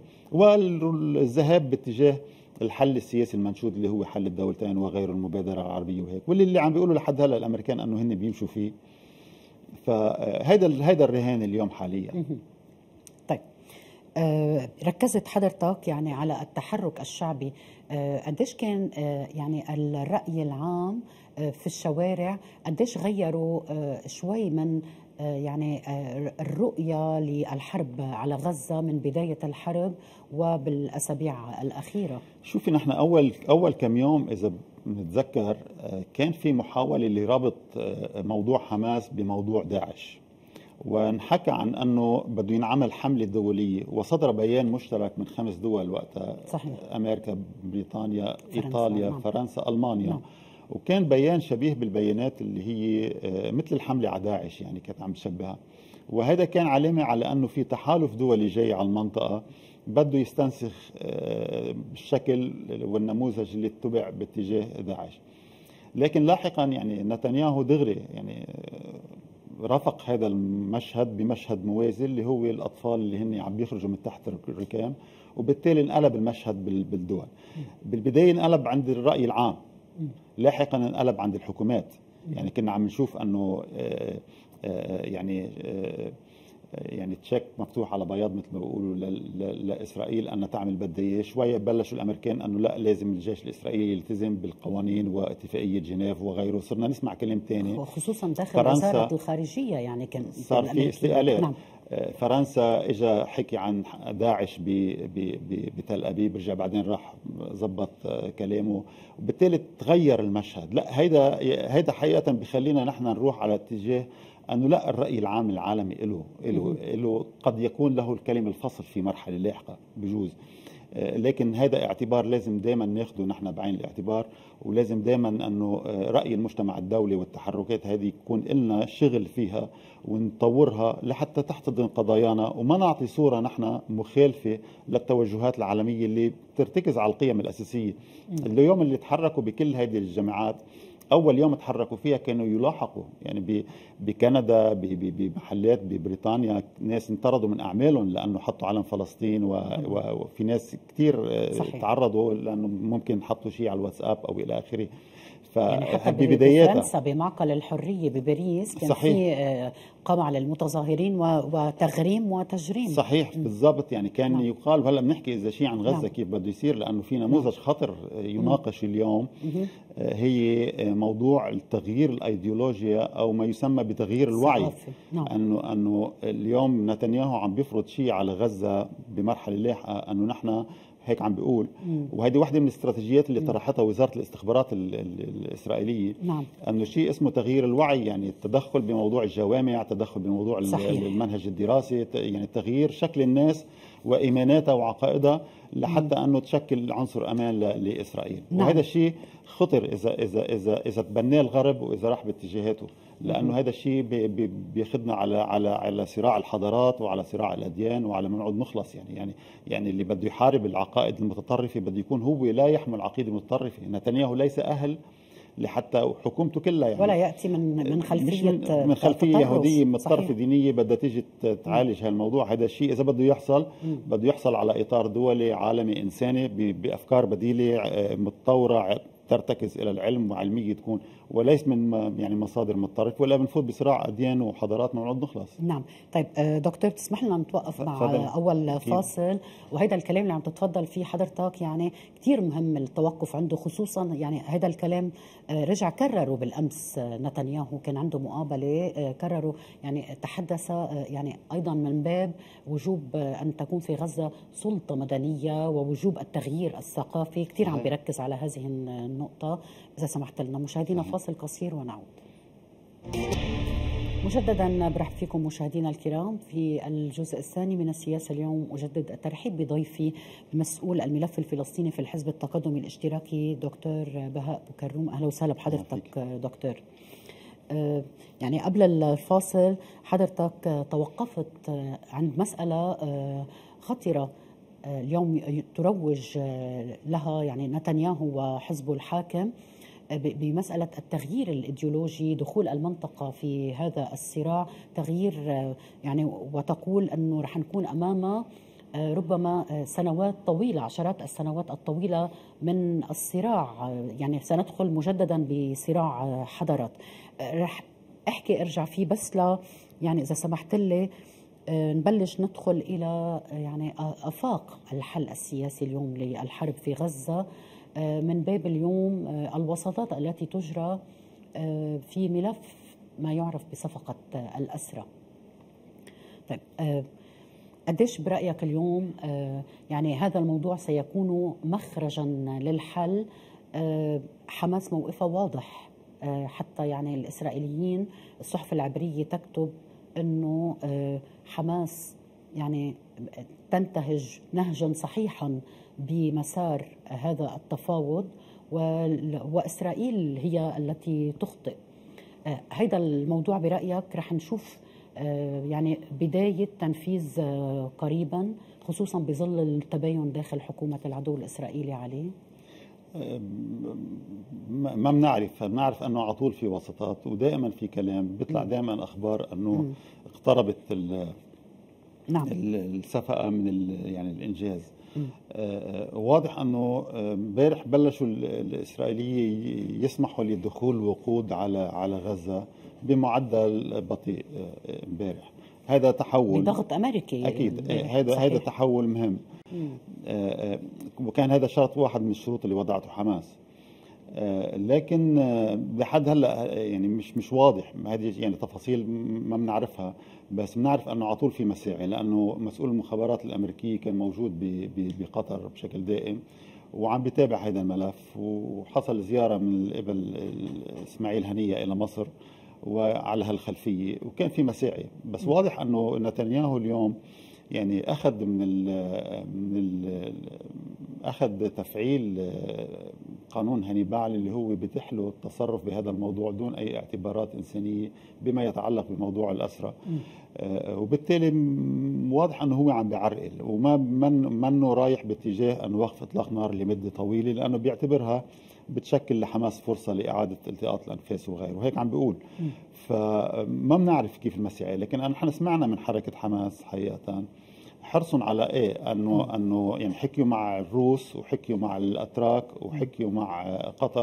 والذهاب باتجاه الحل السياسي المنشود اللي هو حل الدولتين وغيره، المبادرة العربية وهيك، واللي اللي عم بيقولوا لحد هلا الأمريكان أنه هن بيمشوا فيه. فهذا هذا الرهان اليوم حاليا. طيب، آه، ركزت حضرتك يعني على التحرك الشعبي. آه، قديش كان آه، يعني الرأي العام آه، في الشوارع، قديش غيروا آه، شوي من آه، يعني آه، الرؤية للحرب على غزة من بداية الحرب وبالأسابيع الأخيرة؟ شوفي، نحن أول أول كم يوم إذا بنتذكر آه، كان في محاولة لربط آه، موضوع حماس بموضوع داعش، وانحكى عن أنه بده ينعمل حملة دولية، وصدر بيان مشترك من خمس دول وقتها. صحيح. أمريكا، بريطانيا، فرنسا، إيطاليا، نعم. فرنسا، ألمانيا. نعم. وكان بيان شبيه بالبيانات اللي هي آه، مثل الحملة على داعش، يعني كانت عم تشبهها. وهذا كان علامة على أنه في تحالف دولي جاي على المنطقة بده يستنسخ آه، الشكل والنموذج اللي اتبع باتجاه داعش. لكن لاحقا يعني نتنياهو دغري يعني آه، رافق هذا المشهد بمشهد موازي اللي هو الأطفال اللي هن عم بيخرجوا من تحت الركام، وبالتالي انقلب المشهد بال- بالدول. بالبداية انقلب عند الرأي العام، لاحقا انقلب عند الحكومات. يعني كنا عم نشوف أنه آه، آه، يعني آه، يعني تشيك مفتوح على بياض مثل ما بيقولوا ل- ل- لاسرائيل ان تعمل بدها اياه. شويه بلشوا الامريكان انه لا، لازم الجيش الاسرائيلي يلتزم بالقوانين واتفاقيه جنيف وغيره. صرنا نسمع كلام ثاني، وخصوصا داخل فرنسا وزارة الخارجية يعني كان صار في الأمريكيين- استقالات. نعم. آه، فرنسا اجى حكي عن داعش ب- ب- ب- بتل ابيب، رجع بعدين راح زبط آه، كلامه، وبالتالي تغير المشهد. لا، هيدا هيدا حقيقه بخلينا نحن نروح على اتجاه انه لا، الراي العام العالمي له له له قد يكون له الكلمه الفصل في مرحله لاحقه بجوز. آه، لكن هذا اعتبار لازم دائما ناخده نحن بعين الاعتبار، ولازم دائما انه آه، راي المجتمع الدولي والتحركات هذه يكون لنا شغل فيها ونطورها لحتى تحتضن قضايانا، وما نعطي صوره نحن مخالفه للتوجهات العالميه اللي بترتكز على القيم الاساسيه. اليوم اللي تحركوا بكل هذه الجماعات، اول يوم تحركوا فيها كانوا يلاحقوا، يعني ب- بكندا، ب- ب- بمحلات ببريطانيا، ناس انطردوا من اعمالهم لانه حطوا علم فلسطين، و- و- وفي ناس كثير صحيح. تعرضوا لانه ممكن حطوا شيء على الواتساب او الى اخره. يعني حتى بفرنسا بمعقل الحرية بباريس كان صحيح. في قمع للمتظاهرين وتغريم وتجريم. صحيح بالضبط. يعني كان نعم. يقال، وهلا بنحكي اذا شيء عن غزه نعم. كيف بده يصير، لانه في نموذج نعم. خطر يناقش نعم. اليوم مم. هي موضوع التغيير الايديولوجيا او ما يسمى بتغيير الوعي. نعم. انه انه اليوم نتنياهو عم بيفرض شيء على غزه بمرحله لاحقه، انه نحن هيك عم بيقول، وهذه واحدة من الاستراتيجيات اللي طرحتها وزارة الاستخبارات ال ال الإسرائيلية. نعم. أنه شيء اسمه تغيير الوعي، يعني التدخل بموضوع الجوامع، التدخل بموضوع صحيح. المنهج الدراسي، يعني تغيير شكل الناس وإيماناتها وعقائدها لحتى أنه تشكل عنصر أمان لإسرائيل. نعم. وهذا الشيء خطر إذا إذا إذا إذا تبناه الغرب وإذا راح باتجاهاته، لأنه هذا الشيء بياخذنا على على على صراع الحضارات وعلى صراع الأديان وعلى منعود مخلص. يعني يعني يعني اللي بده يحارب العقائد المتطرفة بده يكون هو لا يحمل عقيدة متطرفة. نتنياهو ليس أهل لحتى حكومته كلها، يعني ولا يأتي من من خلفية من, من خلفية يهودية متطرفة دينية بدها تيجي تعالج هالموضوع. هذا الشيء إذا بده يحصل م. بده يحصل على إطار دولي عالمي إنساني بأفكار بديلة متطورة ترتكز الى العلم وعلميه تكون، وليس من يعني مصادر متطرفه، ولا بنفوت بصراع اديان وحضارات موعود نخلص. نعم. طيب دكتور تسمح لنا نتوقف مع فضل. اول فاصل، وهذا الكلام اللي عم تتفضل فيه حضرتك يعني كثير مهم التوقف عنده، خصوصا يعني هذا الكلام رجع كرره بالامس نتنياهو، كان عنده مقابله كرره، يعني تحدث يعني ايضا من باب وجوب ان تكون في غزه سلطه مدنيه ووجوب التغيير الثقافي، كثير عم بيركز على هذه النقطة. إذا سمحت لنا مشاهدينا فاصل قصير ونعود. مجددا برحب فيكم مشاهدينا الكرام في الجزء الثاني من السياسة اليوم. أجدد الترحيب بضيفي مسؤول الملف الفلسطيني في الحزب التقدمي الاشتراكي دكتور بهاء بكروم. أهلا وسهلا بحضرتك دكتور. يعني قبل الفاصل حضرتك توقفت عند مسألة خطرة اليوم تروج لها يعني نتنياهو وحزبه الحاكم بمسألة التغيير الإيديولوجي، دخول المنطقة في هذا الصراع، تغيير يعني، وتقول أنه رح نكون أمام ربما سنوات طويلة، عشرات السنوات الطويلة من الصراع، يعني سندخل مجددا بصراع حضارات. رح أحكي أرجع فيه، بس لا يعني إذا سمحت لي نبلش ندخل إلى يعني آفاق الحل السياسي اليوم للحرب في غزة من باب اليوم الوساطات التي تجرى في ملف ما يعرف بصفقة الأسرى. طيب قديش برأيك اليوم يعني هذا الموضوع سيكون مخرجا للحل؟ حماس موقفها واضح، حتى يعني الإسرائيليين الصحف العبرية تكتب أنه حماس يعني تنتهج نهجا صحيحا بمسار هذا التفاوض، وإسرائيل هي التي تخطئ. هذا الموضوع برأيك رح نشوف يعني بداية تنفيذ قريبا، خصوصا بظل التباين داخل حكومة العدو الإسرائيلي عليه؟ ما بنعرف بنعرف انه على طول في وساطات، ودائما في كلام بيطلع دائما اخبار انه اقتربت نعم. الصفقه من يعني الانجاز. آه واضح انه امبارح بلشوا الاسرائيليين يسمحوا لدخول وقود على على غزه بمعدل بطيء امبارح. آه هذا تحول بضغط امريكي اكيد. هذا هذا تحول مهم. آه وكان هذا شرط واحد من الشروط اللي وضعته حماس. آه لكن آه لحد هلا يعني مش مش واضح، هذه يعني تفاصيل ما بنعرفها، بس بنعرف انه على طول في مساعي، لانه مسؤول المخابرات الامريكيه كان موجود بقطر بشكل دائم وعم بيتابع هذا الملف، وحصل زياره من قبل اسماعيل هنيه الى مصر وعلى هالخلفيه، وكان في مساعي. بس واضح انه نتنياهو اليوم يعني اخذ من ال من ال اخذ تفعيل قانون هانيبال اللي هو بيتيح له التصرف بهذا الموضوع دون اي اعتبارات انسانيه بما يتعلق بموضوع الاسرى. آه وبالتالي واضح انه هو عم بيعرقل، وما من منه رايح باتجاه انه وقف اطلاق نار لمده طويله، لانه بيعتبرها بتشكل لحماس فرصه لاعاده التقاط الانفاس وغيره، وهيك عم بيقول. فما بنعرف كيف المسيحيه، لكن نحن سمعنا من حركه حماس حقيقه حرصهم على ايه، انه انه يعني حكيوا مع الروس وحكيوا مع الاتراك وحكيوا مع قطر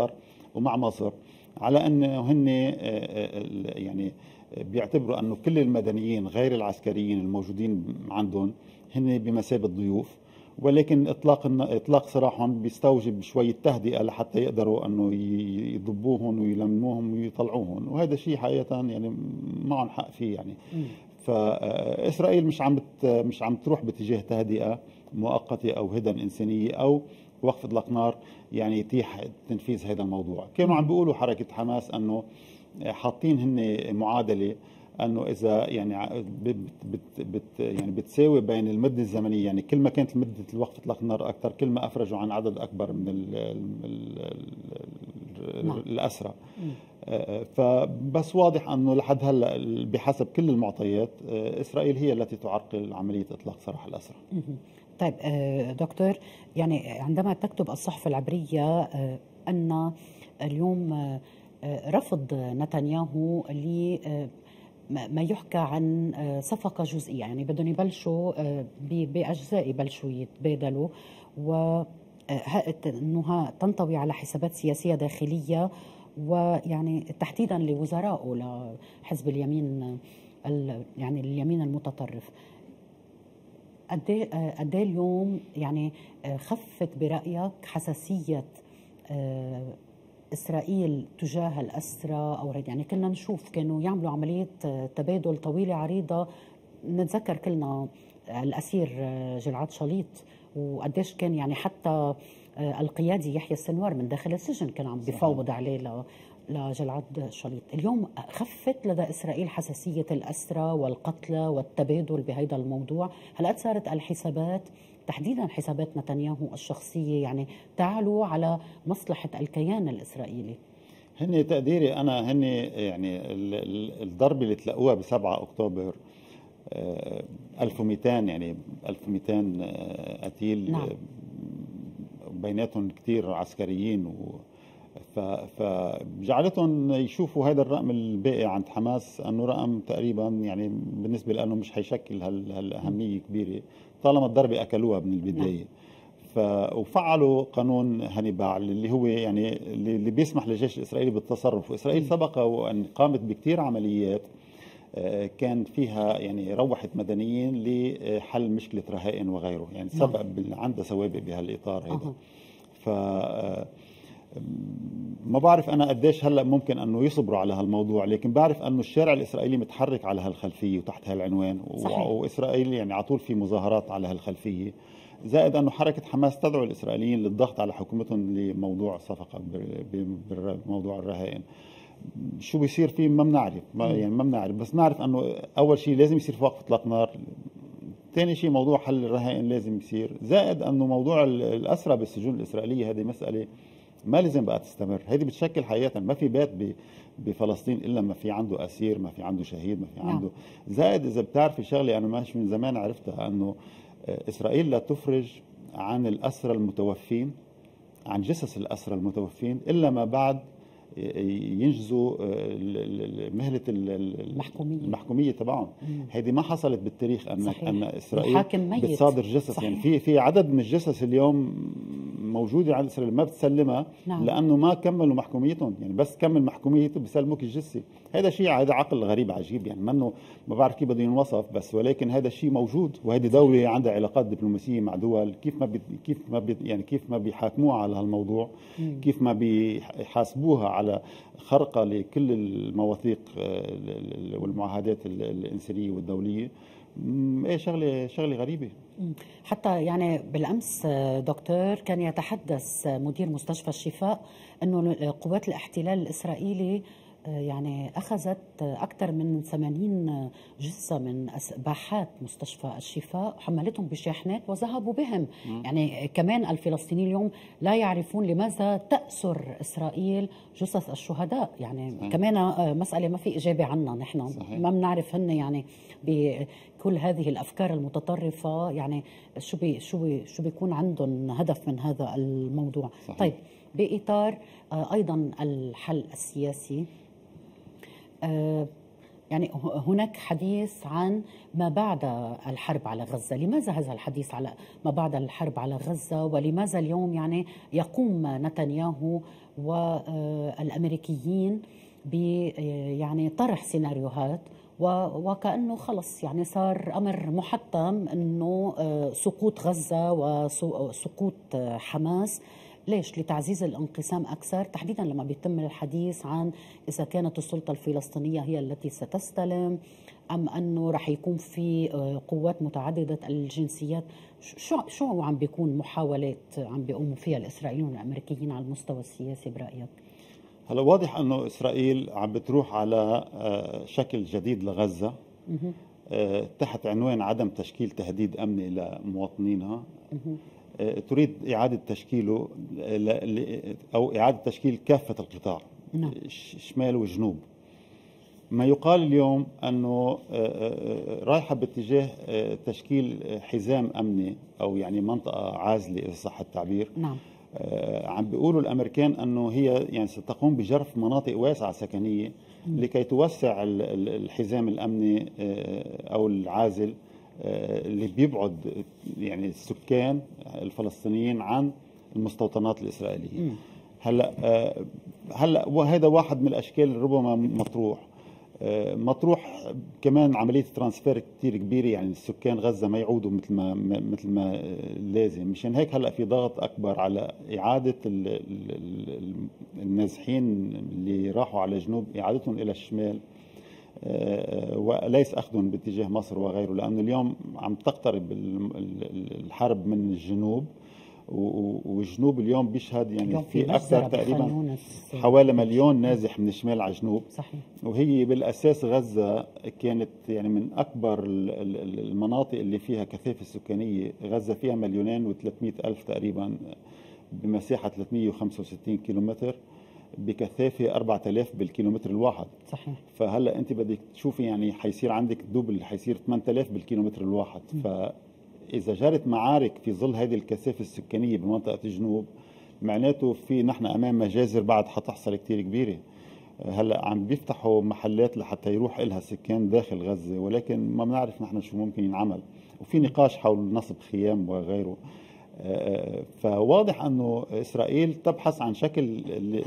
ومع مصر، على أنه هن يعني بيعتبروا أنه كل المدنيين غير العسكريين الموجودين عندهم هن بمثابة ضيوف، ولكن اطلاق اطلاق سراحهم بيستوجب شويه تهدئه لحتى يقدروا انه يضبوهم ويلموهم ويطلعوهم، وهذا شيء حقيقه يعني معهم حق فيه يعني. فاسرائيل مش عم بت مش عم تروح باتجاه تهدئه مؤقته او هدن انسانيه او وقف اطلاق نار يعني يتيح تنفيذ هذا الموضوع. كانوا عم بيقولوا حركه حماس انه حاطين هن معادله انه اذا يعني بت بت بت يعني بتساوي بين المده الزمنيه، يعني كل ما كانت مده الوقف اطلاق النار اكثر كل ما افرجوا عن عدد اكبر من ال ال ال الاسرى. فبس واضح انه لحد هلا بحسب كل المعطيات اسرائيل هي التي تعرقل عمليه اطلاق سراح الاسرى. طيب دكتور، يعني عندما تكتب الصحف العبريه ان اليوم رفض نتنياهو ل ما يحكى عن صفقة جزئية، يعني بدهم يبلشوا بأجزاء يبلشوا يتبادلوا، وأنها تنطوي على حسابات سياسية داخلية، ويعني تحديدا لوزرائه لحزب اليمين يعني اليمين المتطرف. قد ايه اليوم يعني خفت برأيك حساسية إسرائيل تجاه الأسرى أو يعني كنا نشوف كانوا يعملوا عملية تبادل طويلة عريضة، نتذكر كلنا الأسير جلعاد شاليط وقديش كان يعني حتى القيادي يحيى السنوار من داخل السجن كان عم بيفاوض عليه لجلعاد شاليط. اليوم خفت لدى إسرائيل حساسية الأسرى والقتلى والتبادل بهذا الموضوع، هل صارت الحسابات تحديدا حسابات نتنياهو الشخصية يعني تعالوا على مصلحة الكيان الإسرائيلي؟ هن تقديري أنا هن يعني الضربة اللي تلاقوها ب سبعة أكتوبر ألف ومئتين يعني ألف ومئتين قتيل، نعم. بيناتهم كتير عسكريين و فجعلتهم يشوفوا هذا الرقم الباقي عند حماس انه رقم تقريبا يعني بالنسبه لانه مش حيشكل هالاهميه كبيره طالما الضربه اكلوها من البدايه. ف وفعلوا قانون هانيبال اللي هو يعني اللي بيسمح للجيش الاسرائيلي بالتصرف، واسرائيل سبق وان قامت بكثير عمليات كان فيها يعني روحت مدنيين لحل مشكله رهائن وغيره، يعني سبق عندها سوابق بهالاطار هذا. ف ما بعرف أنا قديش هلأ ممكن أنه يصبروا على هالموضوع، لكن بعرف أنه الشارع الإسرائيلي متحرك على هالخلفية وتحت هالعنوان، صحيح. وإسرائيل يعني على طول في مظاهرات على هالخلفية، زائد أنه حركة حماس تدعو الإسرائيليين للضغط على حكومتهم لموضوع صفقة بموضوع الرهائن. شو بيصير فيه ما بنعرف، ما يعني ما بنعرف، بس نعرف أنه أول شيء لازم يصير في وقف إطلاق نار، ثاني شيء موضوع حل الرهائن لازم يصير، زائد أنه موضوع الأسرى بالسجون الإسرائيلية هذه مسألة ما لازم بقى تستمر، هذه بتشكل حقيقة ما في بيت بفلسطين إلا ما في عنده أسير، ما في عنده شهيد، ما في عنده. زائد إذا بتعرفي شغلة أنا ماشي من زمان عرفتها، أنه إسرائيل لا تفرج عن الأسرى المتوفين، عن جثث الأسرى المتوفين إلا ما بعد ينجزوا مهلة المحكومية المحكومية تبعهم. هذه ما حصلت بالتاريخ أن أن إسرائيل بتصادر جثث، نعم. يعني في في عدد من الجثث اليوم موجودة عند إسرائيل ما بتسلمها، نعم. لأنه ما كملوا محكوميتهم، يعني بس كمل محكوميته بسلموك الجثة. هذا شيء هذا عقل غريب عجيب، يعني منه ما بعرف كيف بده ينوصف، بس ولكن هذا الشيء موجود، وهذه دولة عندها علاقات دبلوماسية مع دول كيف ما بي كيف ما بي يعني كيف ما بيحاكموها على هالموضوع، مم. كيف ما بيحاسبوها على خرقة لكل المواثيق والمعاهدات الإنسانية والدولية. ايه شغله شغله غريبه. حتى يعني بالامس دكتور كان يتحدث مدير مستشفى الشفاء انه قوات الاحتلال الاسرائيلي يعني اخذت اكثر من ثمانين جثه من باحات مستشفى الشفاء، حملتهم بشاحنات وذهبوا بهم. م. يعني كمان الفلسطينيين اليوم لا يعرفون لماذا تأسر اسرائيل جثث الشهداء، يعني صحيح. كمان مساله ما في اجابه عنها، نحن صحيح. ما بنعرف هن يعني بكل هذه الافكار المتطرفه يعني شو بي شو بي شو بيكون عندهم هدف من هذا الموضوع. صحيح. طيب باطار ايضا الحل السياسي، يعني هناك حديث عن ما بعد الحرب على غزة. لماذا هذا الحديث على ما بعد الحرب على غزة؟ ولماذا اليوم يعني يقوم نتنياهو والأمريكيين ب يعني طرح سيناريوهات وكأنه خلص يعني صار أمر محتم أنه سقوط غزة وسقوط حماس؟ ليش؟ لتعزيز الانقسام أكثر، تحديدا لما بيتم الحديث عن إذا كانت السلطة الفلسطينية هي التي ستستلم أم أنه رح يكون في قوات متعددة الجنسيات. شو شو عم بيكون محاولات عم بيقوموا فيها الإسرائيليين والأمريكيين على المستوى السياسي برأيك؟ هلا واضح أنه إسرائيل عم بتروح على شكل جديد لغزة تحت عنوان عدم تشكيل تهديد أمني لمواطنينها. تريد إعادة تشكيله أو إعادة تشكيل كافة القطاع، نعم. شمال وجنوب. ما يقال اليوم أنه رايحة باتجاه تشكيل حزام أمني أو يعني منطقة عازلة إذا صح التعبير، نعم. عم بيقولوا الأمريكان أنه هي يعني ستقوم بجرف مناطق واسعة سكنية لكي توسع الحزام الأمني أو العازل اللي بيبعد يعني السكان الفلسطينيين عن المستوطنات الإسرائيلية. هلا هلا وهذا واحد من الأشكال ربما مطروح مطروح كمان عملية ترانسفير كتير كبيرة، يعني السكان غزة ما يعودوا مثل ما مثل ما لازم. مشان هيك هلا في ضغط أكبر على إعادة النازحين اللي راحوا على جنوب، إعادتهم إلى الشمال وليس أخذهم باتجاه مصر وغيره، لأنه اليوم عم تقترب الحرب من الجنوب، والجنوب اليوم بيشهد يعني في أكثر تقريبا حوالي مليون نازح من الشمال على الجنوب. صحيح. وهي بالأساس غزة كانت يعني من أكبر المناطق اللي فيها كثافة سكانية. غزة فيها مليونين وثلاثمئة ألف تقريبا بمساحة ثلاثمئة وخمسة وستين كيلومتر بكثافة أربعة آلاف بالكيلومتر الواحد. صحيح. فهلا انت بدك تشوفي يعني حيصير عندك دوبل، حيصير ثمانية آلاف بالكيلومتر الواحد. م. فاذا جرت معارك في ظل هذه الكثافة السكانية بمنطقة الجنوب معناته في نحن امام مجازر بعد حتحصل كثير كبيرة. هلا عم بيفتحوا محلات لحتى يروح لها سكان داخل غزة، ولكن ما بنعرف نحن شو ممكن ينعمل، وفي نقاش حول نصب خيام وغيره. فواضح أنه إسرائيل تبحث عن شكل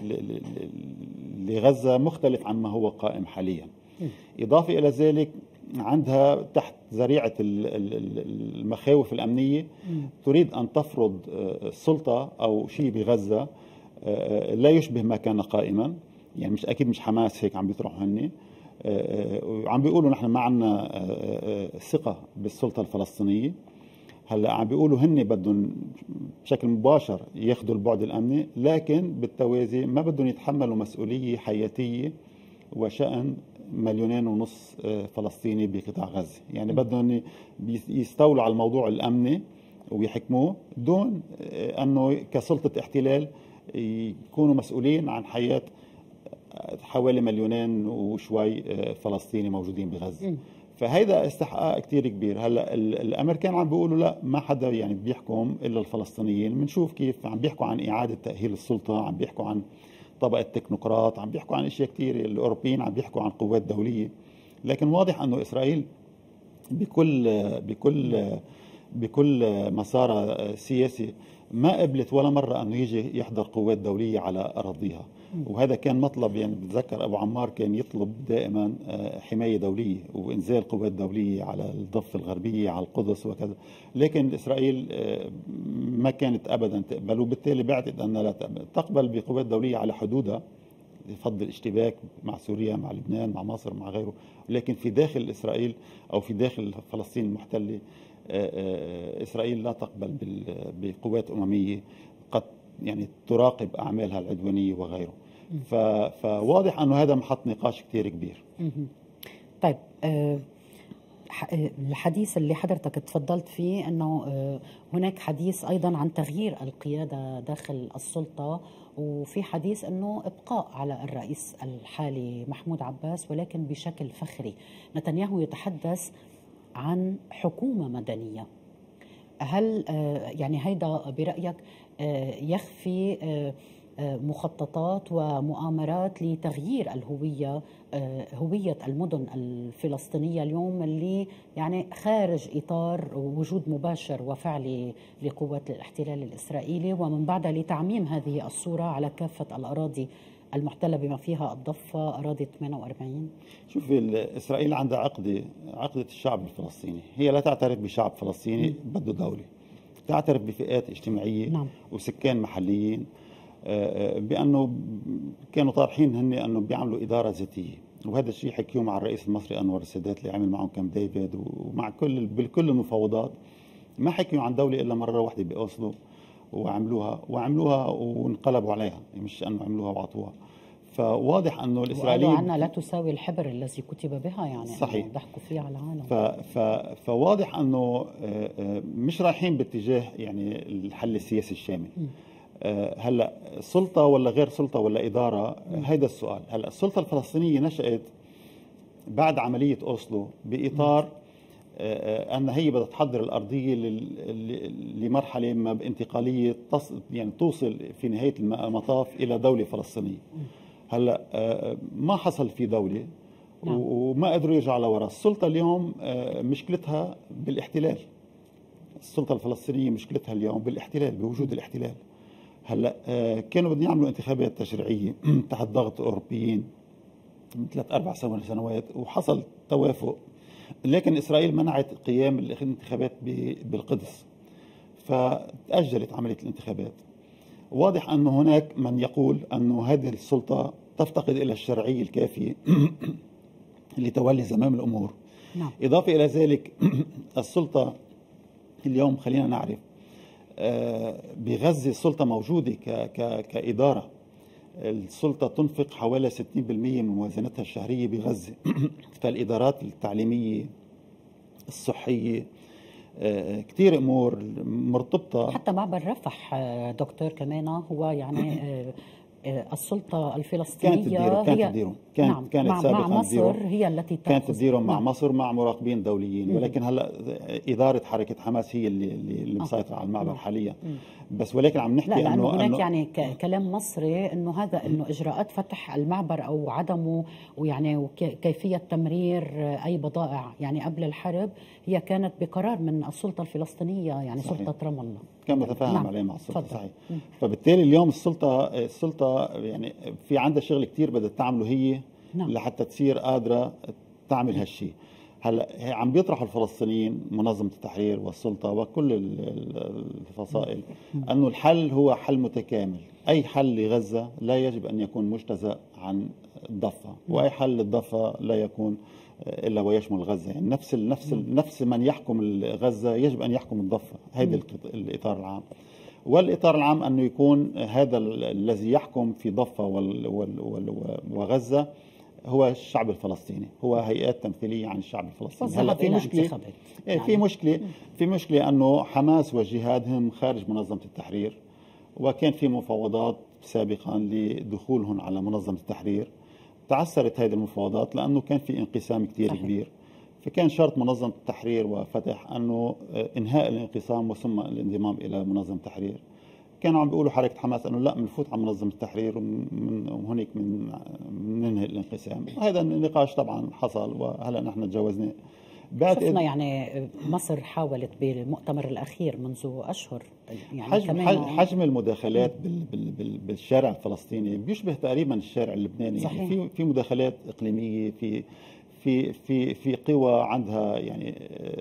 لغزة مختلف عما هو قائم حاليا. إضافة إلى ذلك عندها تحت ذريعة المخاوف الأمنية تريد أن تفرض سلطة أو شيء بغزة لا يشبه ما كان قائما. يعني مش أكيد مش حماس هيك عم بيطرحوا هني، وعم بيقولوا نحن ما عندنا ثقة بالسلطة الفلسطينية. هلا عم بيقولوا هن بدهم بشكل مباشر ياخذوا البعد الامني، لكن بالتوازي ما بدهم يتحملوا مسؤوليه حياتيه وشأن مليونين ونص فلسطيني بقطاع غزه. يعني بدهم يستولوا على الموضوع الامني ويحكموه دون انه كسلطه احتلال يكونوا مسؤولين عن حياه حوالي مليونين وشوي فلسطيني موجودين بغزه. فهيدا استحقاق كتير كبير. هلا الامريكان عم بيقولوا لا ما حدا يعني بيحكم الا الفلسطينيين. بنشوف كيف عم بيحكوا عن اعاده تاهيل السلطه، عم بيحكوا عن طبقه تكنوقراط، عم بيحكوا عن اشياء كثير. الاوروبيين عم بيحكوا عن قوات دوليه. لكن واضح انه اسرائيل بكل بكل بكل مسارها سياسي ما قبلت ولا مره انه يجي يحضر قوات دوليه على اراضيها، وهذا كان مطلب. يعني بتذكر ابو عمار كان يطلب دائما حمايه دوليه وانزال قوات دوليه على الضفه الغربيه على القدس وكذا، لكن اسرائيل ما كانت ابدا تقبل، وبالتالي بعتت انها لا تقبل تقبل بقوات دوليه على حدودها، يفضل اشتباك مع سوريا مع لبنان مع مصر مع غيره. لكن في داخل اسرائيل او في داخل فلسطين المحتله اسرائيل لا تقبل بقوات امميه قد يعني تراقب اعمالها العدوانيه وغيره. فواضح انه هذا محط نقاش كثير كبير. طيب الحديث اللي حضرتك تفضلت فيه انه هناك حديث ايضا عن تغيير القياده داخل السلطه، وفي حديث انه ابقاء على الرئيس الحالي محمود عباس ولكن بشكل فخري. نتنياهو يتحدث عن حكومه مدنيه. هل يعني هيدا برايك يخفي مخططات ومؤامرات لتغيير الهوية، هوية المدن الفلسطينية اليوم اللي يعني خارج إطار وجود مباشر وفعلي لقوات الاحتلال الإسرائيلي، ومن بعدها لتعميم هذه الصورة على كافة الأراضي المحتلة بما فيها الضفة أراضي ثمانية وأربعين. شوفي، إسرائيل عندها عقدة عقدة الشعب الفلسطيني، هي لا تعترف بشعب فلسطيني بده دولة، تعترف بفئات اجتماعية نعم. وسكان محليين بأنه كانوا طارحين هن أنه بيعملوا إدارة ذاتية، وهذا الشيء حكيوه مع الرئيس المصري أنور السادات اللي عمل معهم كامب ديفيد، ومع كل بالكل المفاوضات ما حكيوا عن دولة إلا مرة واحدة بأوسلو، وعملوها وعملوها وانقلبوا عليها، مش أنه عملوها وعطوها. فواضح أنه الإسرائيليين وقالوا عنها لا تساوي الحبر الذي كتب بها، يعني صحيح ضحكوا فيها على العالم. ف ف فواضح أنه مش رايحين باتجاه يعني الحل السياسي الشامل. م. هلا سلطة ولا غير سلطة ولا إدارة، هذا السؤال. هلا السلطة الفلسطينية نشأت بعد عملية أوسلو بإطار أن هي بدها تحضر الأرضية لمرحلة ما بانتقالية يعني توصل في نهاية المطاف إلى دولة فلسطينية. هلا ما حصل في دولة وما قدروا يرجعوا لورا. السلطة اليوم مشكلتها بالاحتلال، السلطة الفلسطينية مشكلتها اليوم بالاحتلال، بوجود الاحتلال. هلا كانوا بدهم يعملوا انتخابات تشريعيه تحت ضغط الاوروبيين من ثلاث اربع سنوات، وحصل توافق، لكن اسرائيل منعت قيام الانتخابات بالقدس، فتاجلت عمليه الانتخابات. واضح أن هناك من يقول أن هذه السلطه تفتقد الى الشرعيه الكافيه لتولي زمام الامور. نعم. اضافه الى ذلك السلطه اليوم خلينا نعرف بغزة السلطة موجودة كإدارة، السلطة تنفق حوالي ستين بالمئة من موازنتها الشهرية بغزة. فالإدارات التعليمية الصحية كثير أمور مرتبطة. حتى معبر رفح دكتور كمان هو يعني السلطة الفلسطينية كانت تديره كانت تديره كانت, نعم كانت مع, سابقا مع مصر هي التي كانت تديره مع نعم. مصر مع مراقبين دوليين، مم. ولكن هلا إدارة حركة حماس هي اللي اللي مسيطرة على المعبر حاليا. مم. بس ولكن عم نحكي لا انه هناك يعني كلام مصري انه هذا انه اجراءات فتح المعبر او عدمه ويعني وكيفيه تمرير اي بضائع يعني قبل الحرب هي كانت بقرار من السلطه الفلسطينيه، يعني صحيح. سلطه رام الله كان متفاهم نعم. عليه مع السلطه. صحيح. فبالتالي اليوم السلطه السلطه يعني في عندها شغل كثير بدها تعمله هي نعم. لحتى تصير قادره تعمل هالشيء. هلا عم بيطرحوا الفلسطينيين منظمة التحرير والسلطة وكل الفصائل أنه الحل هو حل متكامل، أي حل لغزة لا يجب أن يكون مجتزأ عن الضفة، وأي حل للضفة لا يكون إلا ويشمل غزة، يعني نفس نفس نفس من يحكم غزة يجب أن يحكم الضفة، هذا الإطار العام. والإطار العام أنه يكون هذا الذي يحكم في ضفة وغزة هو الشعب الفلسطيني، هو هيئات تمثيليه عن الشعب الفلسطيني. هلا في مشكله يعني في مشكله في مشكله انه حماس والجهاد هم خارج منظمه التحرير، وكان في مفاوضات سابقا لدخولهم على منظمه التحرير، تعثرت هذه المفاوضات لانه كان في انقسام كثير كبير، فكان شرط منظمه التحرير وفتح انه انهاء الانقسام وثم الانضمام الى منظمه التحرير. كانوا عم بيقولوا حركة حماس أنه لا بنفوت على منظمة التحرير وهنيك من ننهي الانقسام. هذا النقاش طبعا حصل وهلا نحن تجاوزناه. شفنا يعني مصر حاولت بالمؤتمر الأخير منذ أشهر يعني حجم, حجم المداخلات بالشارع الفلسطيني بيشبه تقريبا الشارع اللبناني. صحيح. يعني في في مداخلات إقليمية، في في في في قوى عندها يعني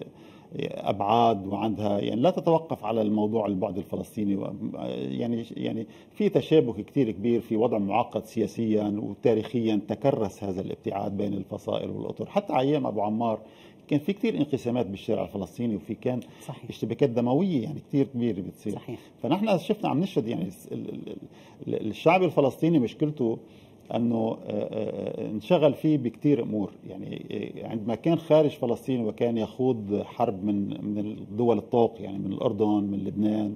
ابعاد وعندها يعني لا تتوقف على الموضوع البعد الفلسطيني، يعني يعني في تشابك كثير كبير في وضع معقد سياسيا وتاريخيا تكرس هذا الابتعاد بين الفصائل والاطر. حتى ايام ابو عمار كان في كثير انقسامات بالشارع الفلسطيني وفي كان صحيح. اشتباكات دمويه يعني كثير كبيره بتصير. صحيح. فنحن شفنا عم نشهد يعني الشعب الفلسطيني مشكلته انه انشغل فيه بكثير امور، يعني عندما كان خارج فلسطين وكان يخوض حرب من من الدول الطوق، يعني من الاردن من لبنان،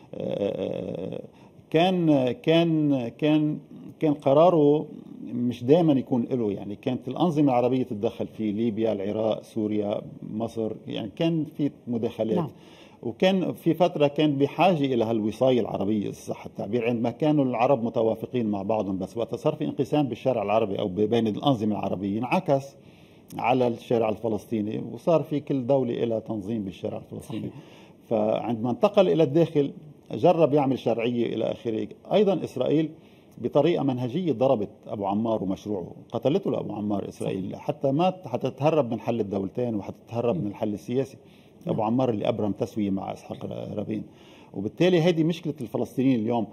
كان كان كان كان قراره مش دائما يكون له، يعني كانت الانظمه العربيه تتدخل في ليبيا، العراق، سوريا، مصر، يعني كان في مداخلات. نعم. وكان في فترة كان بحاجة إلى هالوصاية العربية صح التعبير، عندما كانوا العرب متوافقين مع بعضهم، بس وقت صار في انقسام بالشارع العربي أو بين الأنظمة العربية انعكس على الشارع الفلسطيني، وصار في كل دولة إلى تنظيم بالشارع الفلسطيني. فعندما انتقل إلى الداخل جرب يعمل شرعية إلى آخره. أيضا إسرائيل بطريقة منهجية ضربت أبو عمار ومشروعه، قتلته لأبو عمار إسرائيل حتى مات، حتى تتهرب من حل الدولتين وحتى تتهرب من الحل السياسي. أبو عمار اللي أبرم تسوية مع إسحاق رابين. وبالتالي هذه مشكلة الفلسطينيين اليوم.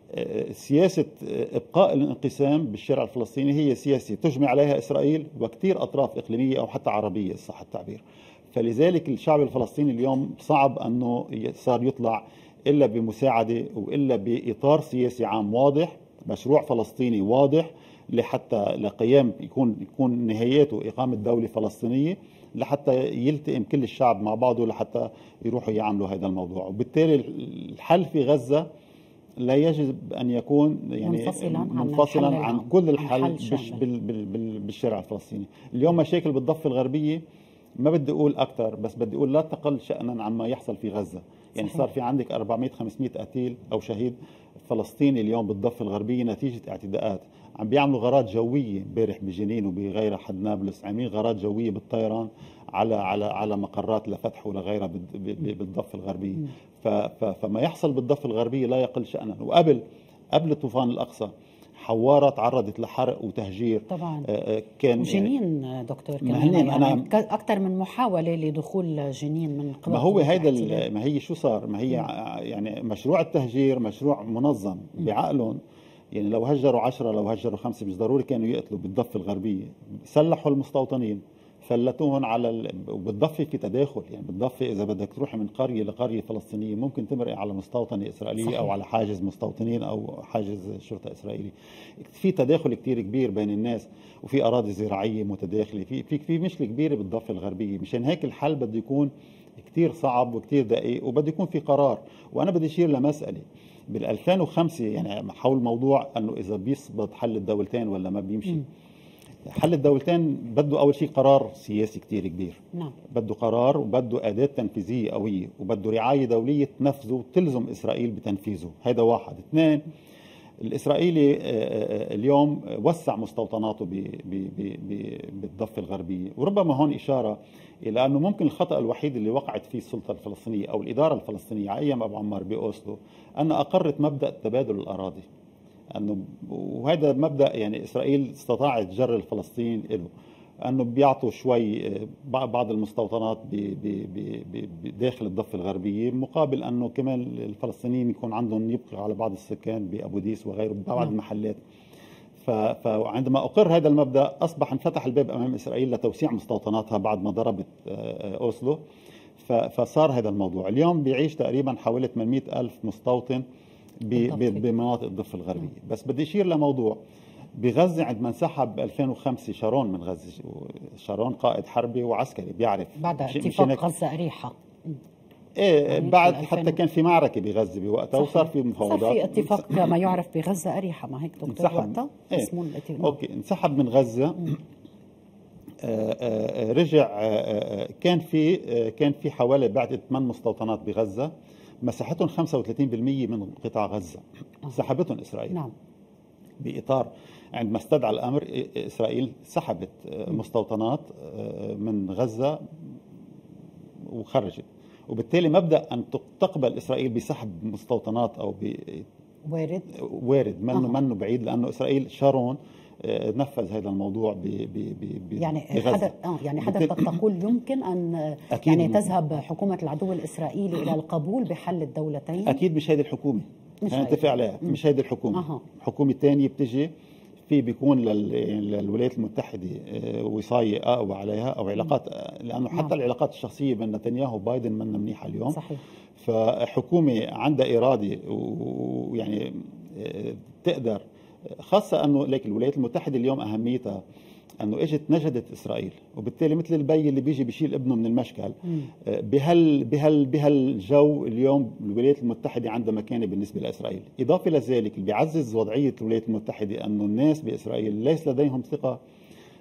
سياسة إبقاء الانقسام بالشارع الفلسطيني هي سياسة تجمع عليها إسرائيل وكثير أطراف إقليمية أو حتى عربية صح التعبير. فلذلك الشعب الفلسطيني اليوم صعب أنه صار يطلع إلا بمساعدة وإلا بإطار سياسي عام واضح، مشروع فلسطيني واضح لحتى لقيام يكون يكون نهايته إقامة دولة فلسطينية، لحتى يلتئم كل الشعب مع بعضه لحتى يروحوا يعملوا هذا الموضوع. وبالتالي الحل في غزة لا يجب أن يكون يعني منفصلا, منفصلا عن, عن كل الحل, الحل بال بال بال بالشارع الفلسطيني. اليوم مشاكل بالضفة الغربية ما بدي أقول أكثر، بس بدي أقول لا تقل شأنا عما يحصل في غزة. يعني صحيح. صار في عندك أربعمئة خمسمئة قتيل أو شهيد فلسطيني اليوم بالضفة الغربية نتيجة اعتداءات. عم بيعملوا غارات جوية امبارح بجنين وبغيرها حد نابلس، عاملين غارات جوية بالطيران على على على مقرات لفتح ولغيرها بالضفة الغربية. فما يحصل بالضفة الغربية لا يقل شأنا. وقبل قبل طوفان الأقصى حوارة تعرضت لحرق وتهجير طبعا. كان جنين دكتور كمان يعني أنا أكثر من محاولة لدخول جنين من قبل. ما هو هيدا ما هي شو صار؟ ما هي يعني مشروع التهجير مشروع منظم بعقلهم. يعني لو هجروا عشرة لو هجروا خمسة مش ضروري كانوا يقتلوا بالضفة الغربية. سلحوا المستوطنين فلتوهم على ال... بالضفة في تداخل. يعني بالضفة إذا بدك تروحي من قرية لقرية فلسطينية ممكن تمرقي على مستوطنة إسرائيلية صحيح. أو على حاجز مستوطنين أو حاجز شرطة إسرائيلي. في تداخل كتير كبير بين الناس، وفي أراضي زراعية متداخلة، في في في مشكلة كبيرة بالضفة الغربية. مشان هيك الحل بده يكون كتير صعب وكتير دقيق وبده يكون في قرار. وأنا بدي أشير لمسألة بال ألفين وخمسة يعني حول موضوع أنه إذا بيصبت حل الدولتين ولا ما بيمشي. م. حل الدولتين بده أول شيء قرار سياسي كتير كبير. نعم. بده قرار وبده أداة تنفيذية قوية وبده رعاية دولية تنفذه وتلزم إسرائيل بتنفيذه. هذا واحد. اثنين، الإسرائيلي اليوم وسع مستوطناته بالضفة الغربية، وربما هون إشارة إلى أنه ممكن الخطأ الوحيد اللي وقعت فيه السلطة الفلسطينية أو الإدارة الفلسطينية أيام أبو عمار بأوسلو أن أقرت مبدأ تبادل الأراضي. أنه وهذا مبدأ يعني إسرائيل استطاعت جر الفلسطينيين له، أنه بيعطوا شوي بعض المستوطنات داخل الضفة الغربية مقابل أنه كمان الفلسطينيين يكون عندهم يبقى على بعض السكان بأبو ديس وغيره ببعض المحلات. فعندما أقر هذا المبدأ أصبح انفتح الباب أمام إسرائيل لتوسيع مستوطناتها بعد ما ضربت أوسلو. فصار هذا الموضوع اليوم بيعيش تقريبا حوالي ثمانمئة ألف مستوطن بمناطق الضفة الغربية. بس بدي أشير لموضوع بغزة عندما انسحب ب ألفين وخمسة شارون من غزة. شارون قائد حربي وعسكري بيعرف بعد اتفاق غزة أريحة. ايه يعني بعد حتى كان في معركة بغزة بوقتها وصار في مفاوضات. صار في اتفاق ما يعرف بغزة أريحة، ما هيك دكتور وقتها اسمه ايه. اوكي انسحب من غزة. آآ آآ رجع آآ كان في كان في حوالي بعد ثمان مستوطنات بغزة مساحتهم خمسة وثلاثين بالمئة من قطاع غزة سحبتهم إسرائيل. نعم. بإطار عندما استدعى الأمر إسرائيل سحبت مستوطنات من غزة وخرجت. وبالتالي مبدأ أن تقبل إسرائيل بسحب مستوطنات أو ب وارد وارد منه أه. منه بعيد، لأنه إسرائيل شارون نفذ هذا الموضوع ب ب ب يعني حدا اه يعني حضرتك تقول يمكن ان يعني تذهب حكومة العدو الإسرائيلي إلى القبول بحل الدولتين. أكيد مش هذه الحكومة نتفق عليها، مش هذه الحكومة. أه. حكومة ثانية بتجي في بيكون للولايات المتحدة وصاية أقوى عليها أو علاقات، لأنه حتى نعم. العلاقات الشخصية بين نتنياهو وبايدن منا منيحة اليوم. صحيح. فحكومة عندها إرادة ويعني تقدر، خاصة أنه لك الولايات المتحدة اليوم أهميتها أنه إجت نجدت إسرائيل، وبالتالي مثل البي اللي بيجي بيشيل ابنه من المشكل. بهال بهال بهالجو اليوم الولايات المتحدة عندها مكانة بالنسبة لإسرائيل. إضافة لذلك اللي بيعزز وضعية الولايات المتحدة أنه الناس بإسرائيل ليس لديهم ثقة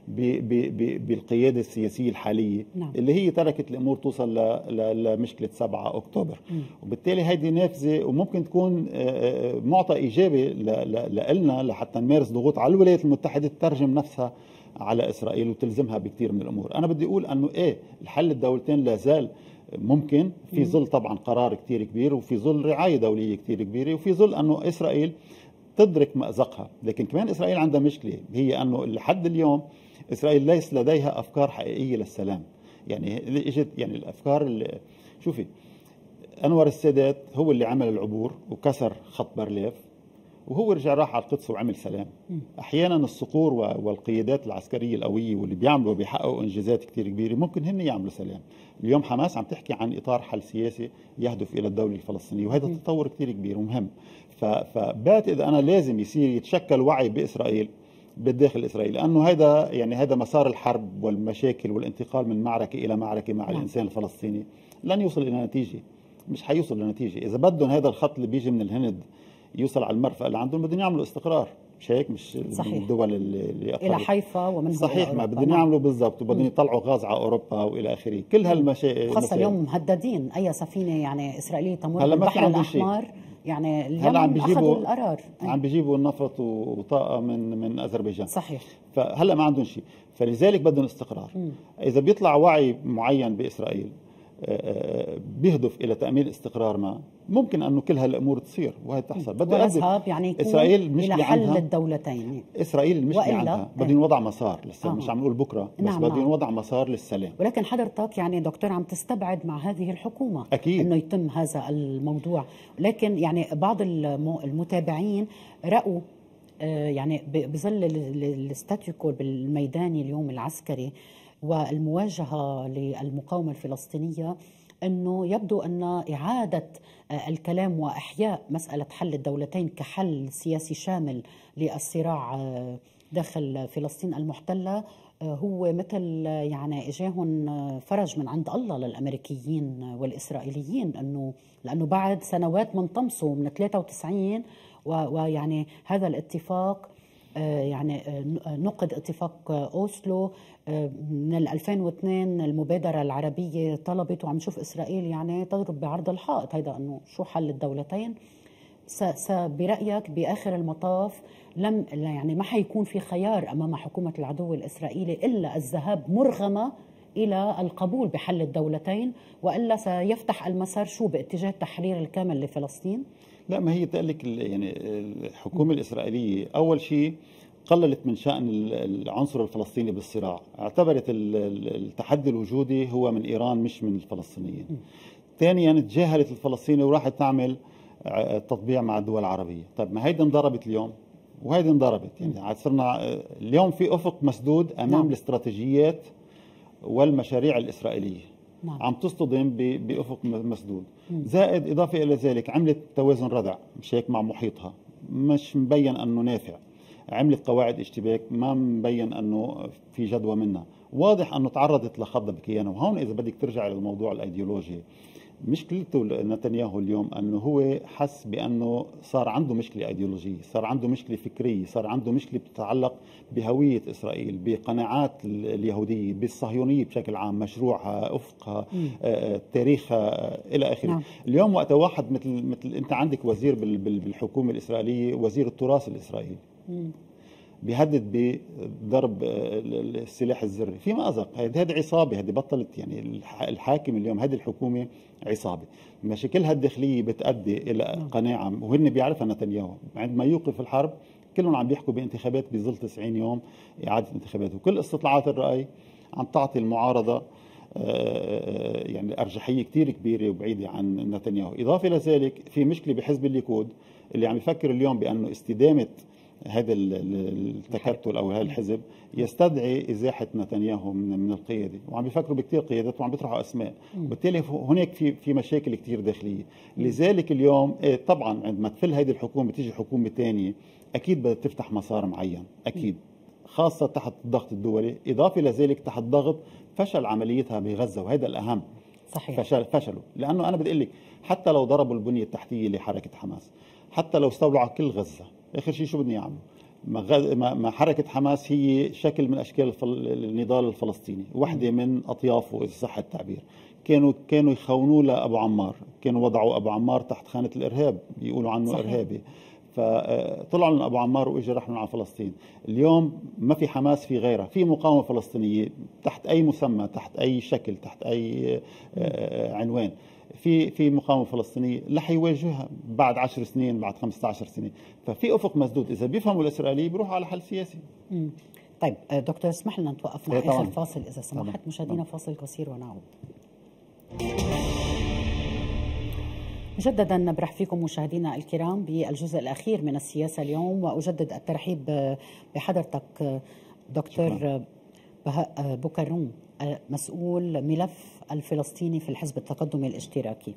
بالقيادة السياسية الحالية. نعم. اللي هي تركت الأمور توصل لمشكلة سبعة أكتوبر. م. وبالتالي هيدي نافذة وممكن تكون معطى إيجابي لنا لحتى نمارس ضغوط على الولايات المتحدة تترجم نفسها على إسرائيل وتلزمها بكثير من الأمور. أنا بدي أقول أنه إيه الحل الدولتين لا زال ممكن في ظل طبعا قرار كتير كبير وفي ظل رعاية دولية كتير كبيرة وفي ظل أنه إسرائيل تدرك مأزقها. لكن كمان إسرائيل عندها مشكلة هي أنه لحد اليوم إسرائيل ليس لديها أفكار حقيقية للسلام. يعني اجت يعني الأفكار اللي شوفي أنور السادات هو اللي عمل العبور وكسر خط بارليف وهو رجع راح على القدس وعمل سلام. احيانا الصقور والقيادات العسكريه القويه واللي بيعملوا بيحققوا انجازات كثير كبيره ممكن هن يعملوا سلام. اليوم حماس عم تحكي عن اطار حل سياسي يهدف الى الدوله الفلسطينيه وهذا تطور كثير كبير ومهم. فبعتقد انا لازم يصير يتشكل وعي باسرائيل بالداخل الاسرائيلي لانه هذا يعني هذا مسار الحرب والمشاكل والانتقال من معركه الى معركه مع الانسان الفلسطيني لن يوصل الى نتيجه. مش حيوصل لنتيجه اذا بدهم هذا الخط اللي بيجي من الهند يوصل على المرفأ اللي عندهم بدهم يعملوا استقرار. مش هيك؟ مش صحيح. الدول اللي الى حيفا ومن صحيح ما بدهم يعملوا بالضبط وبدهم يطلعوا غاز على اوروبا والى اخره. كل هالمشاكل خاصه اليوم مهددين اي سفينه يعني اسرائيليه تمر بالبحر الاحمر يعني اليوم عم اخذوا القرار عم بيجيبوا النفط وطاقه من من اذربيجان. صحيح. فهلا ما عندهم شيء فلذلك بدهم استقرار. م. اذا بيطلع وعي معين باسرائيل بيهدف الى تامين استقرار ما ممكن انه كل هالامور تصير وهي تحصل. بده يذهب يعني يكون اسرائيل مش الى حل الدولتين. اسرائيل المشكله عندها بدهم يوضع مسار لسه آه. مش عم نقول بكره بس نعم بدهم يوضع مسار للسلام. ولكن حضرتك يعني دكتور عم تستبعد مع هذه الحكومه أكيد. انه يتم هذا الموضوع. لكن يعني بعض المتابعين راوا يعني بظل الستاتيكو بالميداني اليوم العسكري والمواجهة للمقاومة الفلسطينية أنه يبدو أن إعادة الكلام وإحياء مسألة حل الدولتين كحل سياسي شامل للصراع داخل فلسطين المحتلة هو مثل يعني إجاهم فرج من عند الله للأمريكيين والإسرائيليين أنه لأنه بعد سنوات من طمسوا من ثلاثة وتسعين ويعني هذا الاتفاق يعني نقد اتفاق أوسلو من ألفين واثنين. المبادرة العربية طلبت وعم نشوف إسرائيل يعني تضرب بعرض الحائط هيدا أنه شو حل الدولتين. برأيك بآخر المطاف لم يعني ما حيكون في خيار أمام حكومة العدو الإسرائيلي إلا الذهاب مرغمة إلى القبول بحل الدولتين وإلا سيفتح المسار شو باتجاه التحرير الكامل لفلسطين؟ لا ما هي تقلك يعني الحكومة الإسرائيلية أول شيء قللت من شأن العنصر الفلسطيني بالصراع. اعتبرت التحدي الوجودي هو من إيران مش من الفلسطينيين. ثانيا تجاهلت الفلسطيني وراحت تعمل تطبيع مع الدول العربية. طيب ما هيدي انضربت اليوم وهيدي انضربت يعني صرنا اليوم في أفق مسدود أمام نعم. الاستراتيجيات والمشاريع الإسرائيلية نعم. عم تصطدم بأفق مسدود. زائد إضافة إلى ذلك عملت توازن ردع مش هيك مع محيطها مش مبين أنه نافع. عملت قواعد اشتباك ما مبين أنه في جدوى منها. واضح أنه تعرضت لخضة بكيانه. وهون إذا بدك ترجع للموضوع الأيديولوجي مشكلته نتنياهو اليوم أنه هو حس بأنه صار عنده مشكلة أيديولوجية صار عنده مشكلة فكرية صار عنده مشكلة بتتعلق بهوية إسرائيل بقناعات اليهودية بالصهيونية بشكل عام مشروعها أفقها آه، تاريخها إلى آخره. نعم. اليوم وقت واحد مثل, مثل أنت عندك وزير بالحكومة الإسرائيلية وزير التراث الإسرائيلي مم. بيهدد بضرب السلاح الذري في مأزق. هذه عصابة هذه بطلت يعني الحاكم اليوم هذه الحكومة عصابة. مشاكلها الداخلية بتؤدي إلى قناعة وهن بيعرفها نتنياهو عندما يوقف الحرب كلهم عم بيحكوا بانتخابات بظل تسعين يوم إعادة انتخابات وكل استطلاعات الرأي عم تعطي المعارضة يعني أرجحية كتير كبيرة وبعيدة عن نتنياهو. إضافة إلى ذلك في مشكلة بحزب الليكود اللي عم يفكر اليوم بأنه استدامة هذا التكتل او هذا الحزب يستدعي ازاحه نتنياهو من من القياده وعم بيفكروا بكثير قيادات وعم بيطرحوا اسماء وبالتالي هناك في في مشاكل كثير داخليه. لذلك اليوم طبعا عندما تفل هذه الحكومه تيجي حكومه ثانيه اكيد بدها تفتح مسار معين اكيد خاصه تحت الضغط الدولي. اضافه الى ذلك تحت ضغط فشل عمليتها بغزه وهذا الاهم. صحيح. فشل فشلوا لانه انا بدي اقول لك حتى لو ضربوا البنيه التحتيه لحركه حماس حتى لو استولوا على كل غزه اخر شيء شو بدنا يعملوا؟ ما غز- ما- ما حركة حماس هي شكل من أشكال الفل- النضال الفلسطيني، واحدة من أطيافه إذا صح التعبير. كانوا كانوا يخونوا لأبو عمار، كانوا وضعوا أبو عمار تحت خانة الإرهاب، بيقولوا عنه صحيح. إرهابي. فطلعوا من أبو عمار وإجوا رحلوا على فلسطين. اليوم ما في حماس، في غيرها، في مقاومة فلسطينية تحت أي مسمى، تحت أي شكل، تحت أي آه، عنوان. في في مقاومه فلسطينيه رح يواجهها بعد عشر سنين، بعد خمسة عشر سنه. ففي افق مسدود، اذا بيفهموا الاسرائيلي بيروحوا على حل سياسي. مم. طيب آه، دكتور اسمح لنا نتوقف مع إيه طبعاً. اخر فاصل اذا سمحت. طبعاً. مشاهدينا طبعاً. فاصل قصير ونعود. مجددا برحب فيكم مشاهدينا الكرام بالجزء الاخير من السياسه اليوم، واجدد الترحيب آه، بحضرتك آه، دكتور شكراً. آه، بهاء بوكروم، آه، مسؤول ملف الفلسطيني في الحزب التقدمي الاشتراكي.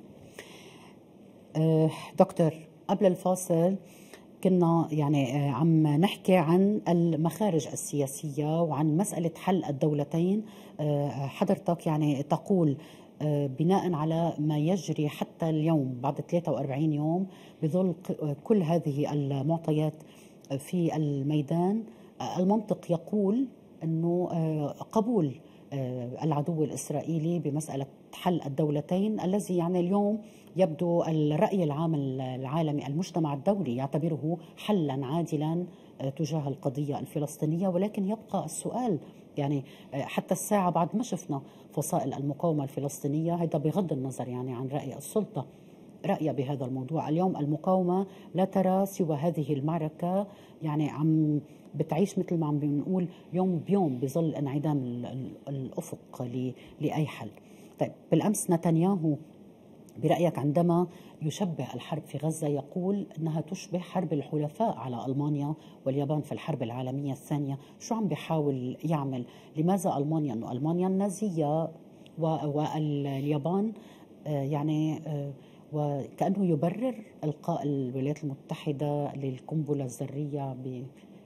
آه، دكتور، قبل الفاصل كنا يعني آه، عم نحكي عن المخارج السياسية وعن مسألة حل الدولتين. آه، حضرتك يعني تقول آه، بناء على ما يجري حتى اليوم بعد ثلاثة وأربعين يوم بظل ق- كل هذه المعطيات في الميدان، آه، المنطق يقول أنه آه، قبول آه، العدو الإسرائيلي بمسألة حل الدولتين، الذي يعني اليوم يبدو الرأي العام العالمي، المجتمع الدولي يعتبره حلا عادلا آه، تجاه القضية الفلسطينية. ولكن يبقى السؤال، يعني آه، حتى الساعة بعد ما شفنا فصائل المقاومة الفلسطينية، هذا بغض النظر يعني عن رأي السلطة رأي بهذا الموضوع. اليوم المقاومة لا ترى سوى هذه المعركة، يعني عم بتعيش مثل ما عم بنقول يوم بيوم بظل انعدام ال- ال- الأفق ل- لأي حل. طيب، بالأمس نتنياهو برأيك عندما يشبه الحرب في غزة يقول أنها تشبه حرب الحلفاء على ألمانيا واليابان في الحرب العالمية الثانية. شو عم بيحاول يعمل؟ لماذا ألمانيا؟ أنه ألمانيا النازية و- واليابان آه، يعني آه، وكأنه يبرر إلقاء الولايات المتحدة للقنبلة الذرية ب-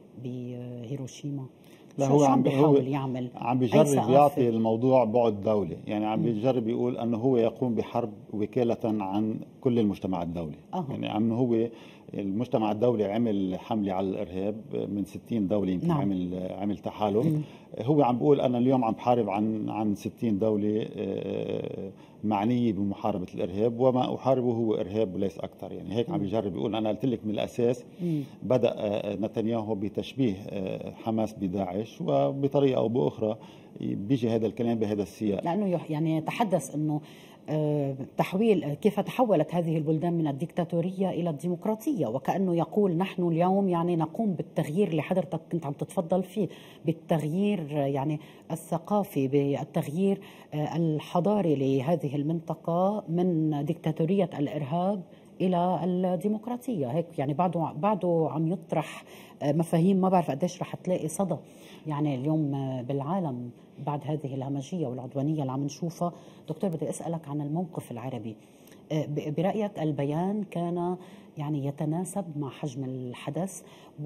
بهيروشيما. لا، شو هو شو عم عم هو بيحاول يعمل؟ عم أي بيجرب ثقافة؟ يعطي الموضوع بعد دولي، يعني عم بيجرب يقول انه هو يقوم بحرب وكالة عن كل المجتمع الدولي. أها. يعني عم هو المجتمع الدولي عمل حملة على الارهاب من ستين دولة، يمكن نعم. عمل عمل تحالف. مم. هو عم بيقول انا اليوم عم بحارب عن عن ستين دولة آه، معنية بمحاربة الارهاب، وما احاربه هو ارهاب وليس اكثر. يعني هيك عم بيجرب يقول. انا قلت لك من الاساس مم. بدأ آه، نتنياهو بتشبيه آه، حماس بداعش، وبطريقة أو بأخرى بيجي هذا الكلام بهذا السياق. لأنه يح- يعني يتحدث أنه آه، تحويل آه، كيف تحولت هذه البلدان من الديكتاتورية إلى الديمقراطية، وكأنه يقول نحن اليوم يعني نقوم بالتغيير اللي حضرتك كنت عم تتفضل فيه، بالتغيير آه، يعني الثقافي، بالتغيير آه، الحضاري لهذه المنطقة من ديكتاتورية الإرهاب إلى الديمقراطية. هيك يعني بعده بعده عم يطرح آه، مفاهيم ما بعرف قديش رح تلاقي صدى يعني اليوم آه، بالعالم بعد هذه الهمجية والعدوانية اللي عم نشوفها. دكتور، بدي أسألك عن الموقف العربي. آه، ب- برأيك البيان كان يعني يتناسب مع حجم الحدث؟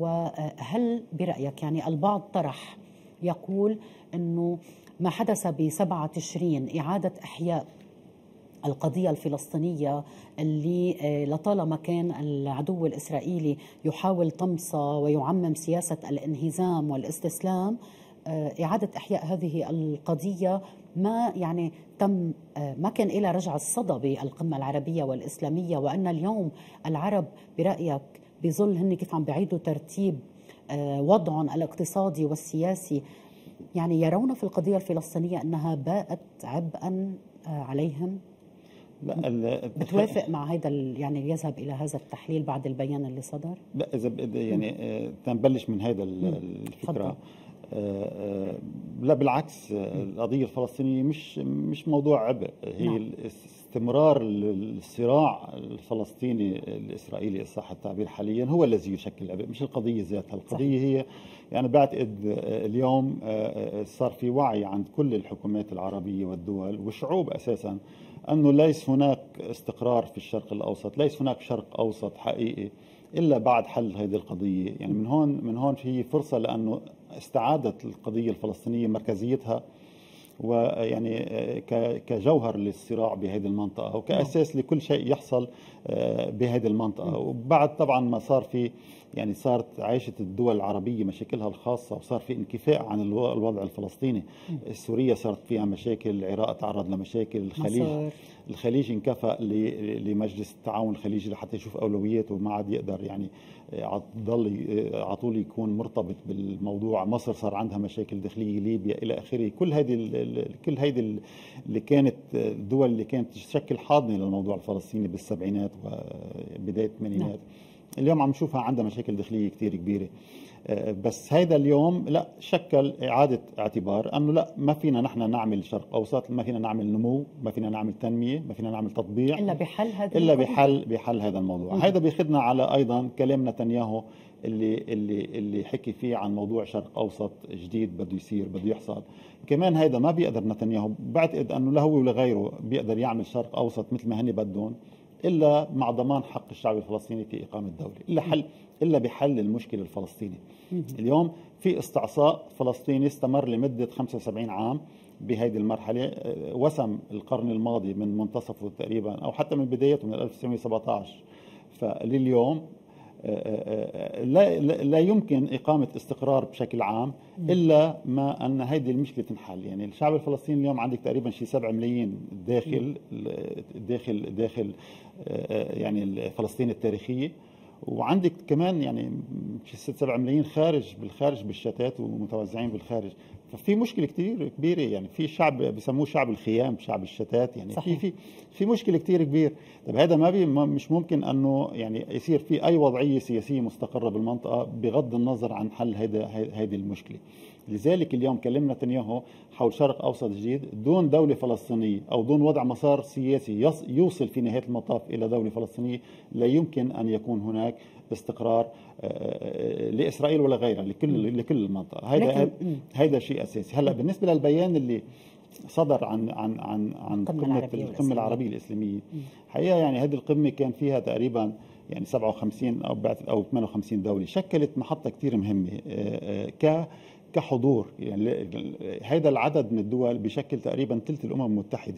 وهل برأيك يعني البعض طرح يقول أنه ما حدث بسبعة تشرين إعادة إحياء القضية الفلسطينية اللي آه، لطالما كان العدو الإسرائيلي يحاول طمسها ويعمم سياسة الانهزام والاستسلام، آه، إعادة إحياء هذه القضية ما يعني تم آه، ما كان إلى رجع الصدى بالقمة العربية والإسلامية، وأن اليوم العرب برأيك بظل هن كيف عم بعيدوا ترتيب آه، وضعهم الاقتصادي والسياسي، يعني يرون في القضية الفلسطينية أنها باءت عبئا آه، عليهم؟ لا ال- بتوافق مع هذا ال- يعني يذهب إلى هذا التحليل بعد البيان اللي صدر؟ لا، إذا ب- يعني آه، تنبلش من هذا ال- تفضل. الفكرة. آه، آه، لا بالعكس، آه، القضية الفلسطينية مش مش موضوع عبء، هي نعم. الاس- استمرار ال- الصراع الفلسطيني الإسرائيلي إن صح التعبير حاليا هو الذي يشكل عبء، مش القضية ذاتها. القضية هي يعني بعتقد آه، اليوم آه، آه، صار في وعي عند كل الحكومات العربية والدول والشعوب أساسا أنه ليس هناك استقرار في الشرق الأوسط، ليس هناك شرق أوسط حقيقي إلا بعد حل هذه القضية. يعني من هون من هون في فرصة، لأنه استعادت القضية الفلسطينية مركزيتها ويعني كجوهر للصراع بهذه المنطقة وكأساس لكل شيء يحصل بهذه المنطقة. وبعد طبعا ما صار في يعني صارت عايشة الدول العربية مشاكلها الخاصة، وصار في انكفاء عن الوضع الفلسطيني. سوريا صارت فيها مشاكل، العراق تعرض لمشاكل، الخليج مصر. الخليج انكفأ لمجلس التعاون الخليجي لحتى يشوف أولوياته، وما عاد يقدر يعني ضل على طول يكون مرتبط بالموضوع. مصر صار عندها مشاكل داخلية، ليبيا إلى آخره. كل هذه كل هذه اللي كانت الدول اللي كانت تشكل حاضنة للموضوع الفلسطيني بالسبعينات وبداية الثمانينات، اليوم عم نشوفها عندها مشاكل داخلية كتير كبيرة. بس هيدا اليوم لا شكل إعادة اعتبار أنه لا، ما فينا نحن نعمل شرق أوسط، ما فينا نعمل نمو، ما فينا نعمل تنمية، ما فينا نعمل تطبيع إلا بحل هذا إلا بحل بحل هذا الموضوع. هذا بياخذنا على أيضا كلام نتنياهو اللي اللي اللي حكي فيه عن موضوع شرق أوسط جديد بده يصير، بده يحصل. كمان هيدا ما بيقدر نتنياهو، بعتقد أنه لا هو ولا غيره بيقدر يعمل شرق أوسط مثل ما هني بدهم إلا مع ضمان حق الشعب الفلسطيني في إقامة دولة، إلا حل إلا بحل المشكلة الفلسطيني. اليوم في استعصاء فلسطيني استمر لمدة خمسة وسبعين عام بهذه المرحلة، وسم القرن الماضي من منتصفه تقريبا أو حتى من بدايته من ألف وتسعمئة وسبعة عشر. فلليوم لا لا يمكن إقامة استقرار بشكل عام إلا ما أن هذه المشكلة تنحل. يعني الشعب الفلسطيني اليوم عندك تقريبا شي سبعة ملايين داخل داخل داخل يعني فلسطين التاريخية، وعندك كمان يعني شي ستة سبعة ملايين خارج بالخارج بالشتات ومتوزعين بالخارج. ففي مشكله كثير كبيره، يعني في شعب بسموه شعب الخيام، شعب الشتات، يعني صحيح. في في في مشكله كثير كبير. طيب هذا ما بي مش ممكن انه يعني يصير في اي وضعيه سياسيه مستقره بالمنطقه بغض النظر عن حل هذا هذه المشكله. لذلك اليوم كلمنا نتنياهو حول شرق اوسط جديد دون دوله فلسطينيه او دون وضع مسار سياسي يوصل في نهايه المطاف الى دوله فلسطينيه. لا يمكن ان يكون هناك استقرار لاسرائيل ولا غيرها، لكل لكل المنطقه. هذا هذا شيء اساسي. هلا بالنسبه للبيان اللي صدر عن عن عن عن قمه القمه العربيه الاسلاميه، حقيقه يعني هذه القمه كان فيها تقريبا يعني سبعة وخمسين او او ثمانية وخمسين دوله، شكلت محطه كثير مهمه ك كحضور. يعني هذا العدد من الدول بشكل تقريبا ثلث الامم المتحده.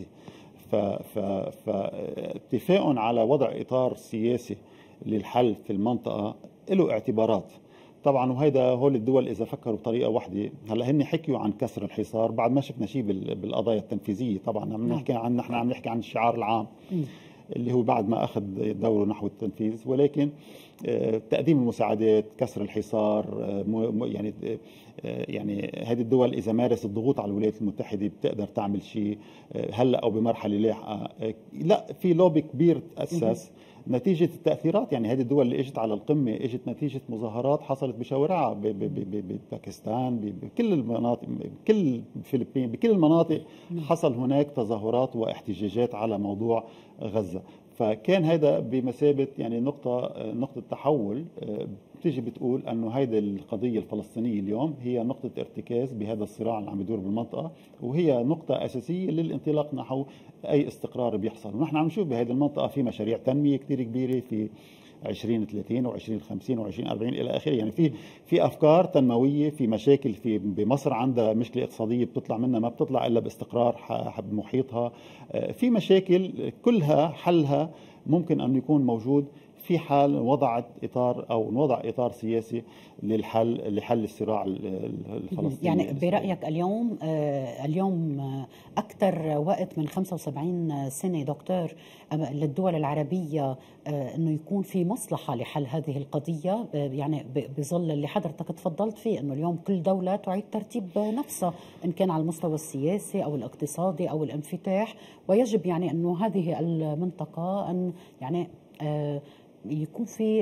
فاتفاق على وضع اطار سياسي للحل في المنطقه له اعتبارات طبعا. وهيدا هول الدول اذا فكروا بطريقه واحده، هلا هن حكيوا عن كسر الحصار بعد ما شفنا شيء بالقضايا التنفيذيه. طبعا عم نحكي عن نحن عم نحكي عن الشعار العام اللي هو بعد ما اخذ دوره نحو التنفيذ، ولكن تقديم المساعدات، كسر الحصار، يعني يعني هذه الدول اذا مارست الضغوط على الولايات المتحده بتقدر تعمل شيء هلا او بمرحله لاحقه. لا، في لوبي كبير تاسس نتيجة التأثيرات. يعني هذه الدول اللي اجت على القمة اجت نتيجة مظاهرات حصلت بشوارعها بباكستان، بكل المناطق، بكل الفلبين، بكل المناطق حصل هناك تظاهرات واحتجاجات على موضوع غزة. فكان هذا بمثابة يعني نقطة نقطة تحول بتيجي بتقول انه هيدي القضية الفلسطينية اليوم هي نقطة ارتكاز بهذا الصراع اللي عم يدور بالمنطقة، وهي نقطة أساسية للانطلاق نحو أي استقرار بيحصل. ونحن عم نشوف بهذه المنطقة في مشاريع تنمية كتير كبيرة في عشرين ثلاثين وعشرين خمسين وعشرين أربعين إلى آخره. يعني في في أفكار تنموية، في مشاكل. في بمصر عندها مشكلة اقتصادية بتطلع منها ما بتطلع إلا باستقرار بمحيطها. في مشاكل كلها حلها ممكن أن يكون موجود في حال وضعت اطار او وضع اطار سياسي للحل لحل الصراع الفلسطيني. يعني برايك اليوم اليوم اكثر وقت من خمسة وسبعين سنه دكتور للدول العربيه انه يكون في مصلحه لحل هذه القضيه، يعني بظل اللي حضرتك تفضلت فيه انه اليوم كل دوله تعيد ترتيب نفسها ان كان على المستوى السياسي او الاقتصادي او الانفتاح، ويجب يعني انه هذه المنطقه ان يعني يكون في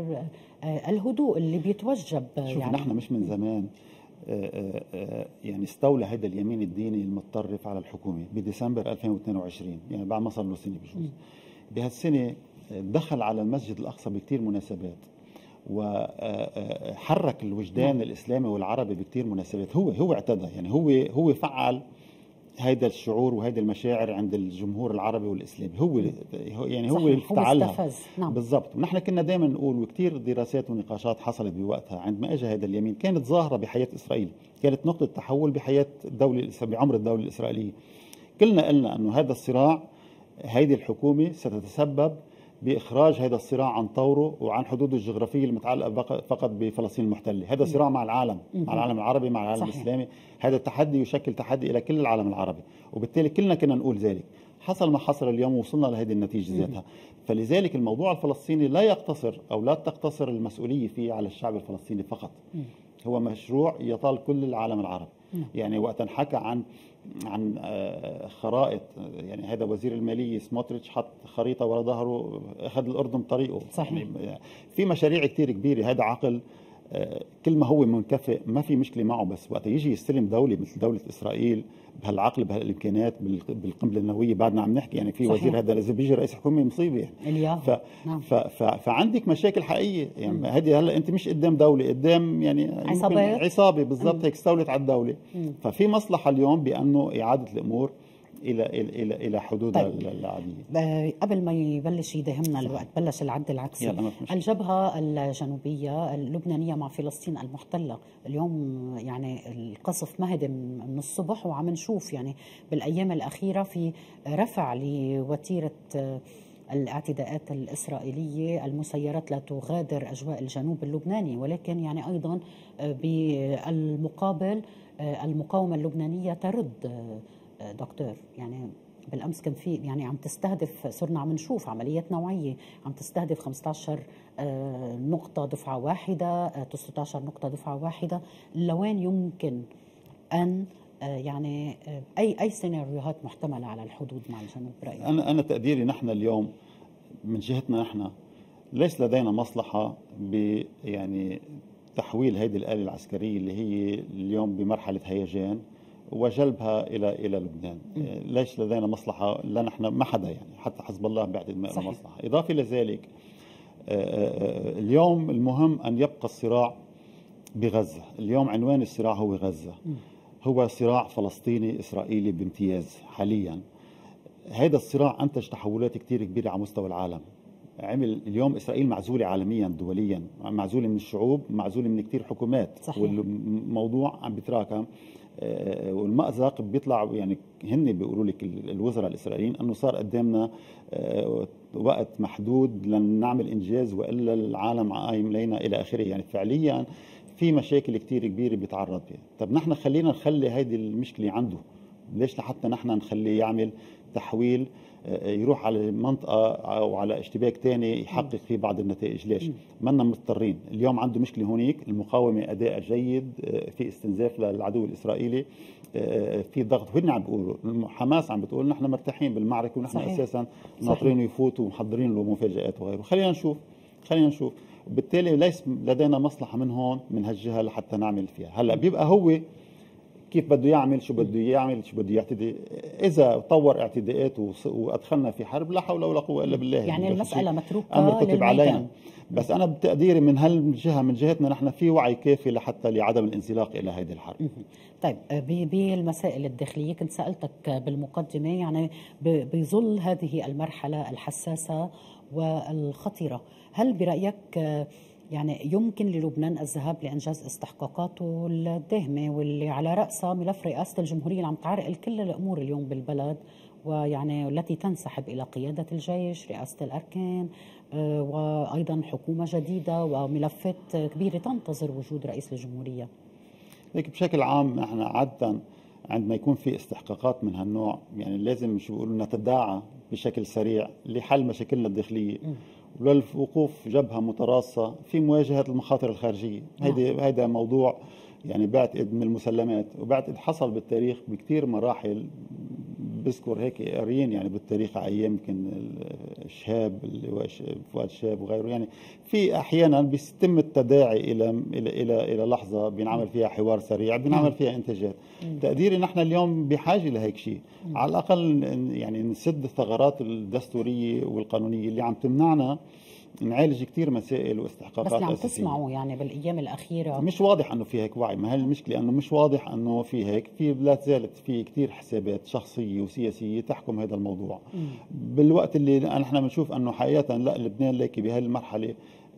الهدوء اللي بيتوجب. شوف يعني نحن مش من زمان يعني استولى هذا اليمين الديني المتطرف على الحكومة بديسمبر ألفين واثنين وعشرين، يعني بعد ما صار له سنة بجوز. بهالسنة دخل على المسجد الأقصى بكثير مناسبات وحرك الوجدان الإسلامي والعربي بكثير مناسبات. هو هو اعتدى، يعني هو هو فعل هيدا الشعور وهيدا المشاعر عند الجمهور العربي والاسلامي. هو يعني هو صحيح. اللي هو افتعلها. استفز. نعم. بالضبط. ونحن كنا دائما نقول، وكثير دراسات ونقاشات حصلت بوقتها عندما اجى هذا اليمين، كانت ظاهره بحياه اسرائيل، كانت نقطه تحول بحياه الدوله بعمر الدوله الاسرائيليه. كلنا قلنا انه هذا الصراع، هيدي الحكومه ستتسبب باخراج هذا الصراع عن طوره وعن حدوده الجغرافيه المتعلقه فقط بفلسطين المحتله. هذا صراع مع العالم، مع العالم العربي، مع العالم صحيح. الاسلامي. هذا التحدي يشكل تحدي الى كل العالم العربي، وبالتالي كلنا كنا نقول ذلك. حصل ما حصل اليوم ووصلنا لهذه النتيجه ذاتها. فلذلك الموضوع الفلسطيني لا يقتصر او لا تقتصر المسؤوليه فيه على الشعب الفلسطيني فقط. هو مشروع يطال كل العالم العربي. يعني وقت انحكى عن عن خرائط، يعني هذا وزير الماليه سموتريتش حط خريطه ورا ظهره، اخذ الاردن طريقه. صحيح. يعني في مشاريع كثير كبيره. هذا عقل كل ما هو منكفئ ما في مشكله معه، بس وقت يجي يستلم دوله مثل دوله اسرائيل بهالعقل بهالامكانيات بالقنبله النوويه، بعدنا عم نحكي يعني في صحيح. وزير هذا اذا بيجي رئيس حكومه مصيبه يعني. الياهو. ف... نعم. ف... ف... فعندك مشاكل حقيقيه يعني. هذه هلا انت مش قدام دوله، قدام يعني عصابات. عصابه بالضبط هيك استولت على الدوله. مم. ففي مصلحه اليوم بانه اعاده الامور الى الى الى حدودها طيب. العاديه. قبل ما يبلش يداهمنا الوقت، بلش العد العكسي. الجبهه الجنوبيه اللبنانيه مع فلسطين المحتله اليوم، يعني القصف مهدم من الصبح، وعم نشوف يعني بالايام الاخيره في رفع لوتيره الاعتداءات الإسرائيلية. المسيرات لا تغادر أجواء الجنوب اللبناني، ولكن يعني أيضا بالمقابل المقاومة اللبنانية ترد. دكتور، يعني بالامس كان في يعني عم تستهدف، صرنا عم نشوف عمليات نوعيه عم تستهدف خمسة عشر نقطه دفعه واحده، تسعة عشر نقطه دفعه واحده. لوين يمكن ان يعني اي اي سيناريوهات محتمله على الحدود مع الجنوب برايك؟ انا انا تقديري نحن اليوم من جهتنا نحن ليس لدينا مصلحه ب يعني تحويل هذه الآلة العسكريه اللي هي اليوم بمرحله هيجان وجلبها الى الى لبنان. م. ليش لدينا مصلحه؟ لا نحن ما حدا يعني حتى حزب الله بيعتقد ما له مصلحه. اضافه لذلك اليوم المهم ان يبقى الصراع بغزه. اليوم عنوان الصراع هو غزه. م. هو صراع فلسطيني اسرائيلي بامتياز حاليا. هذا الصراع انتج تحولات كثير كبيره على مستوى العالم. عمل اليوم اسرائيل معزوله عالميا دوليا، معزوله من الشعوب، معزوله من كثير حكومات. صحيح. والموضوع عم بيتراكم، والمأزق بيطلع يعني هن بيقولوا لك الوزراء الاسرائيليين انه صار قدامنا وقت محدود لنعمل انجاز والا العالم قايم لينا الى اخره. يعني فعليا في مشاكل كثير كبيره بيتعرض فيها. طب نحن خلينا نخلي هذه المشكله عنده، ليش لحتى نحن نخليه يعمل تحويل يروح على منطقة أو على اشتباك ثاني يحقق فيه بعض النتائج؟ ليش؟ منا مضطرين. اليوم عنده مشكلة هونيك، المقاومة أداء جيد، في استنزاف للعدو الإسرائيلي، في ضغط. هن عم بيقولوا حماس عم بتقول نحن مرتاحين بالمعركة ونحن صحيح. أساسا ناطرينه يفوت ومحضرين له مفاجآت وغيره. خلينا نشوف خلينا نشوف وبالتالي ليس لدينا مصلحة من هون من هالجهة لحتى نعمل فيها. هلا بيبقى هو كيف بده يعمل، شو بده يعمل، شو بده يعتدي. إذا طور اعتداءات وأدخلنا في حرب لا حول ولا قوة إلا بالله. يعني المسألة متروكة للميدان. علينا. بس أنا بتقديري من هالجهة من جهتنا نحن في وعي كافي لحتى لعدم الانزلاق إلى هذه الحرب. طيب بالمسائل الداخلية كنت سألتك بالمقدمة، يعني بظل هذه المرحلة الحساسة والخطيرة، هل برأيك يعني يمكن للبنان الذهاب لإنجاز استحقاقاته الداهمة واللي على رأسها ملف رئاسة الجمهورية اللي عم تعرقل كل الأمور اليوم بالبلد، ويعني التي تنسحب إلى قيادة الجيش، رئاسة الأركان، وأيضا حكومة جديدة وملفات كبيرة تنتظر وجود رئيس الجمهورية؟ لكن بشكل عام نحن عادة عندما يكون في استحقاقات من هالنوع يعني لازم شو بيقولوا نتداعى بشكل سريع لحل مشاكلنا الداخلية م. وللوقوف جبهة متراصة في مواجهة المخاطر الخارجية. هيدا هيدا موضوع يعني بعتقد من المسلمات، وبعتقد حصل بالتاريخ بكثير مراحل. بذكر هيك قاريين يعني بالتاريخ على ايام يمكن الشهاب اللي هو فؤاد الشهاب وغيره، يعني في احيانا بيتم التداعي الى الى الى الى لحظه بينعمل فيها حوار سريع، بينعمل فيها انتاجات. تقديري نحن اليوم بحاجه لهيك شيء، على الاقل يعني نسد الثغرات الدستوريه والقانونيه اللي عم تمنعنا نعالج كثير مسائل واستحقاقات بس اللي عم أساسية. تسمعوا يعني بالايام الاخيره مش واضح انه في هيك وعي، ما هي المشكله انه مش واضح انه في هيك، في لا زالت في كثير حسابات شخصيه وسياسيه تحكم هذا الموضوع. مم. بالوقت اللي نحن بنشوف انه حقيقه لا، لبنان لكن بهذه المرحله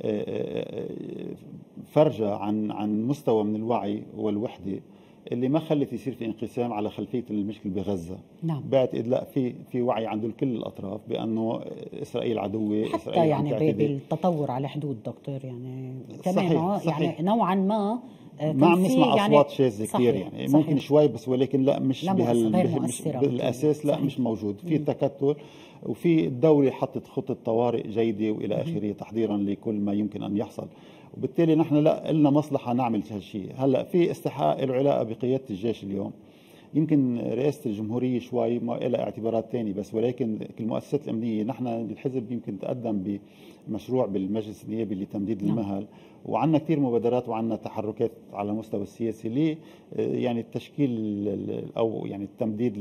فرجة عن عن مستوى من الوعي والوحده اللي ما خلت يصير في انقسام على خلفيه المشكله بغزه. نعم. بعتقد لا، في في وعي عند كل الاطراف بانه اسرائيل عدوه، حتى إسرائيل يعني بالتطور على حدود دكتور يعني كمان صحيح. صحيح. يعني نوعا ما ما عم نسمع يعني اصوات شاذه كثير يعني. صحيح. ممكن شوي بس، ولكن لا مش بهال بالاساس لا. صحيح. مش موجود في تكتل، وفي الدوله حطت خطه طوارئ جيده والى اخره تحضيرا لكل ما يمكن ان يحصل، وبالتالي نحن لا لنا مصلحه نعمل هالشيء. هلا في استحقاق له علاقه بقياده الجيش اليوم، يمكن رئاسه الجمهوريه شوي ما لها اعتبارات ثانيه، بس ولكن المؤسسات الامنيه نحن الحزب يمكن تقدم بمشروع بالمجلس النيابي لتمديد المهل، وعندنا كثير مبادرات وعندنا تحركات على المستوى السياسي ل يعني التشكيل او يعني التمديد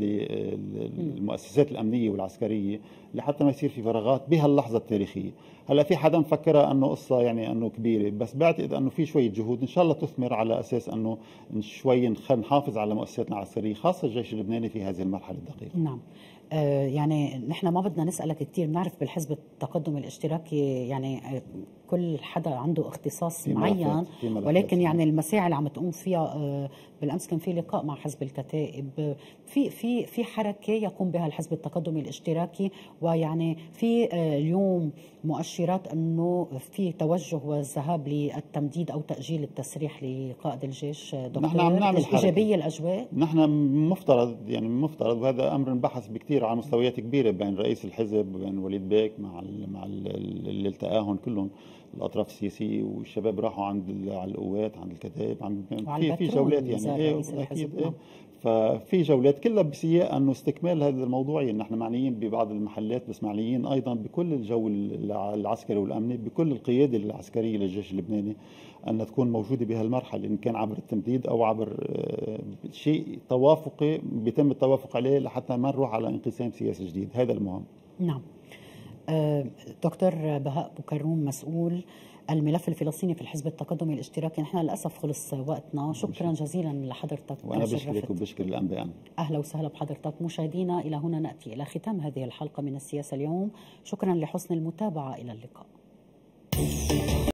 للمؤسسات الامنيه والعسكريه لحتى ما يصير في فراغات بهاللحظه التاريخيه. هلا في حدا مفكرها انه قصه يعني انه كبيره، بس بعتقد انه في شويه جهود ان شاء الله تثمر على اساس انه شوي نحافظ على مؤسساتنا العسكريه خاصه الجيش اللبناني في هذه المرحله الدقيقه. نعم. آه يعني نحن ما بدنا نسالك كثير، بنعرف بالحزب التقدم الاشتراكي يعني كل حدا عنده اختصاص معين، ولكن يعني المساعي اللي عم تقوم فيها آه بالامس كان في لقاء مع حزب الكتائب، في في في حركه يقوم بها الحزب التقدمي الاشتراكي، ويعني في آه اليوم مؤشرات انه في توجه والذهاب للتمديد او تاجيل التسريح لقائد الجيش. دكتور نحن عم نعمل ايجابيه الاجواء، نحن مفترض يعني مفترض، وهذا امر انبحث بكثير على مستويات كبيره بين رئيس الحزب وبين وليد بيك مع ال مع ال اللي التقاهم كلهم الاطراف السياسيه، والشباب راحوا عند على القوات عند الكتائب عند في في جولات يعني ايه اكيد ايه. ففي جولات كلها بسياق انه استكمال هذا الموضوع، يعني نحن معنيين ببعض المحلات بس معنيين ايضا بكل الجو العسكري والامني، بكل القياده العسكريه للجيش اللبناني ان تكون موجوده بهالمرحله، ان كان عبر التمديد او عبر شيء توافقي بيتم التوافق عليه لحتى ما نروح على انقسام سياسي جديد. هذا المهم. نعم. دكتور بهاء بوكروم مسؤول الملف الفلسطيني في الحزب التقدمي الاشتراكي، نحن للاسف خلص وقتنا، شكرا جزيلا لحضرتك. وانا بشكرك وبشكر الانباء. اهلا وسهلا بحضرتك. مشاهدينا الى هنا ناتي الى ختام هذه الحلقه من السياسه اليوم، شكرا لحسن المتابعه، الى اللقاء.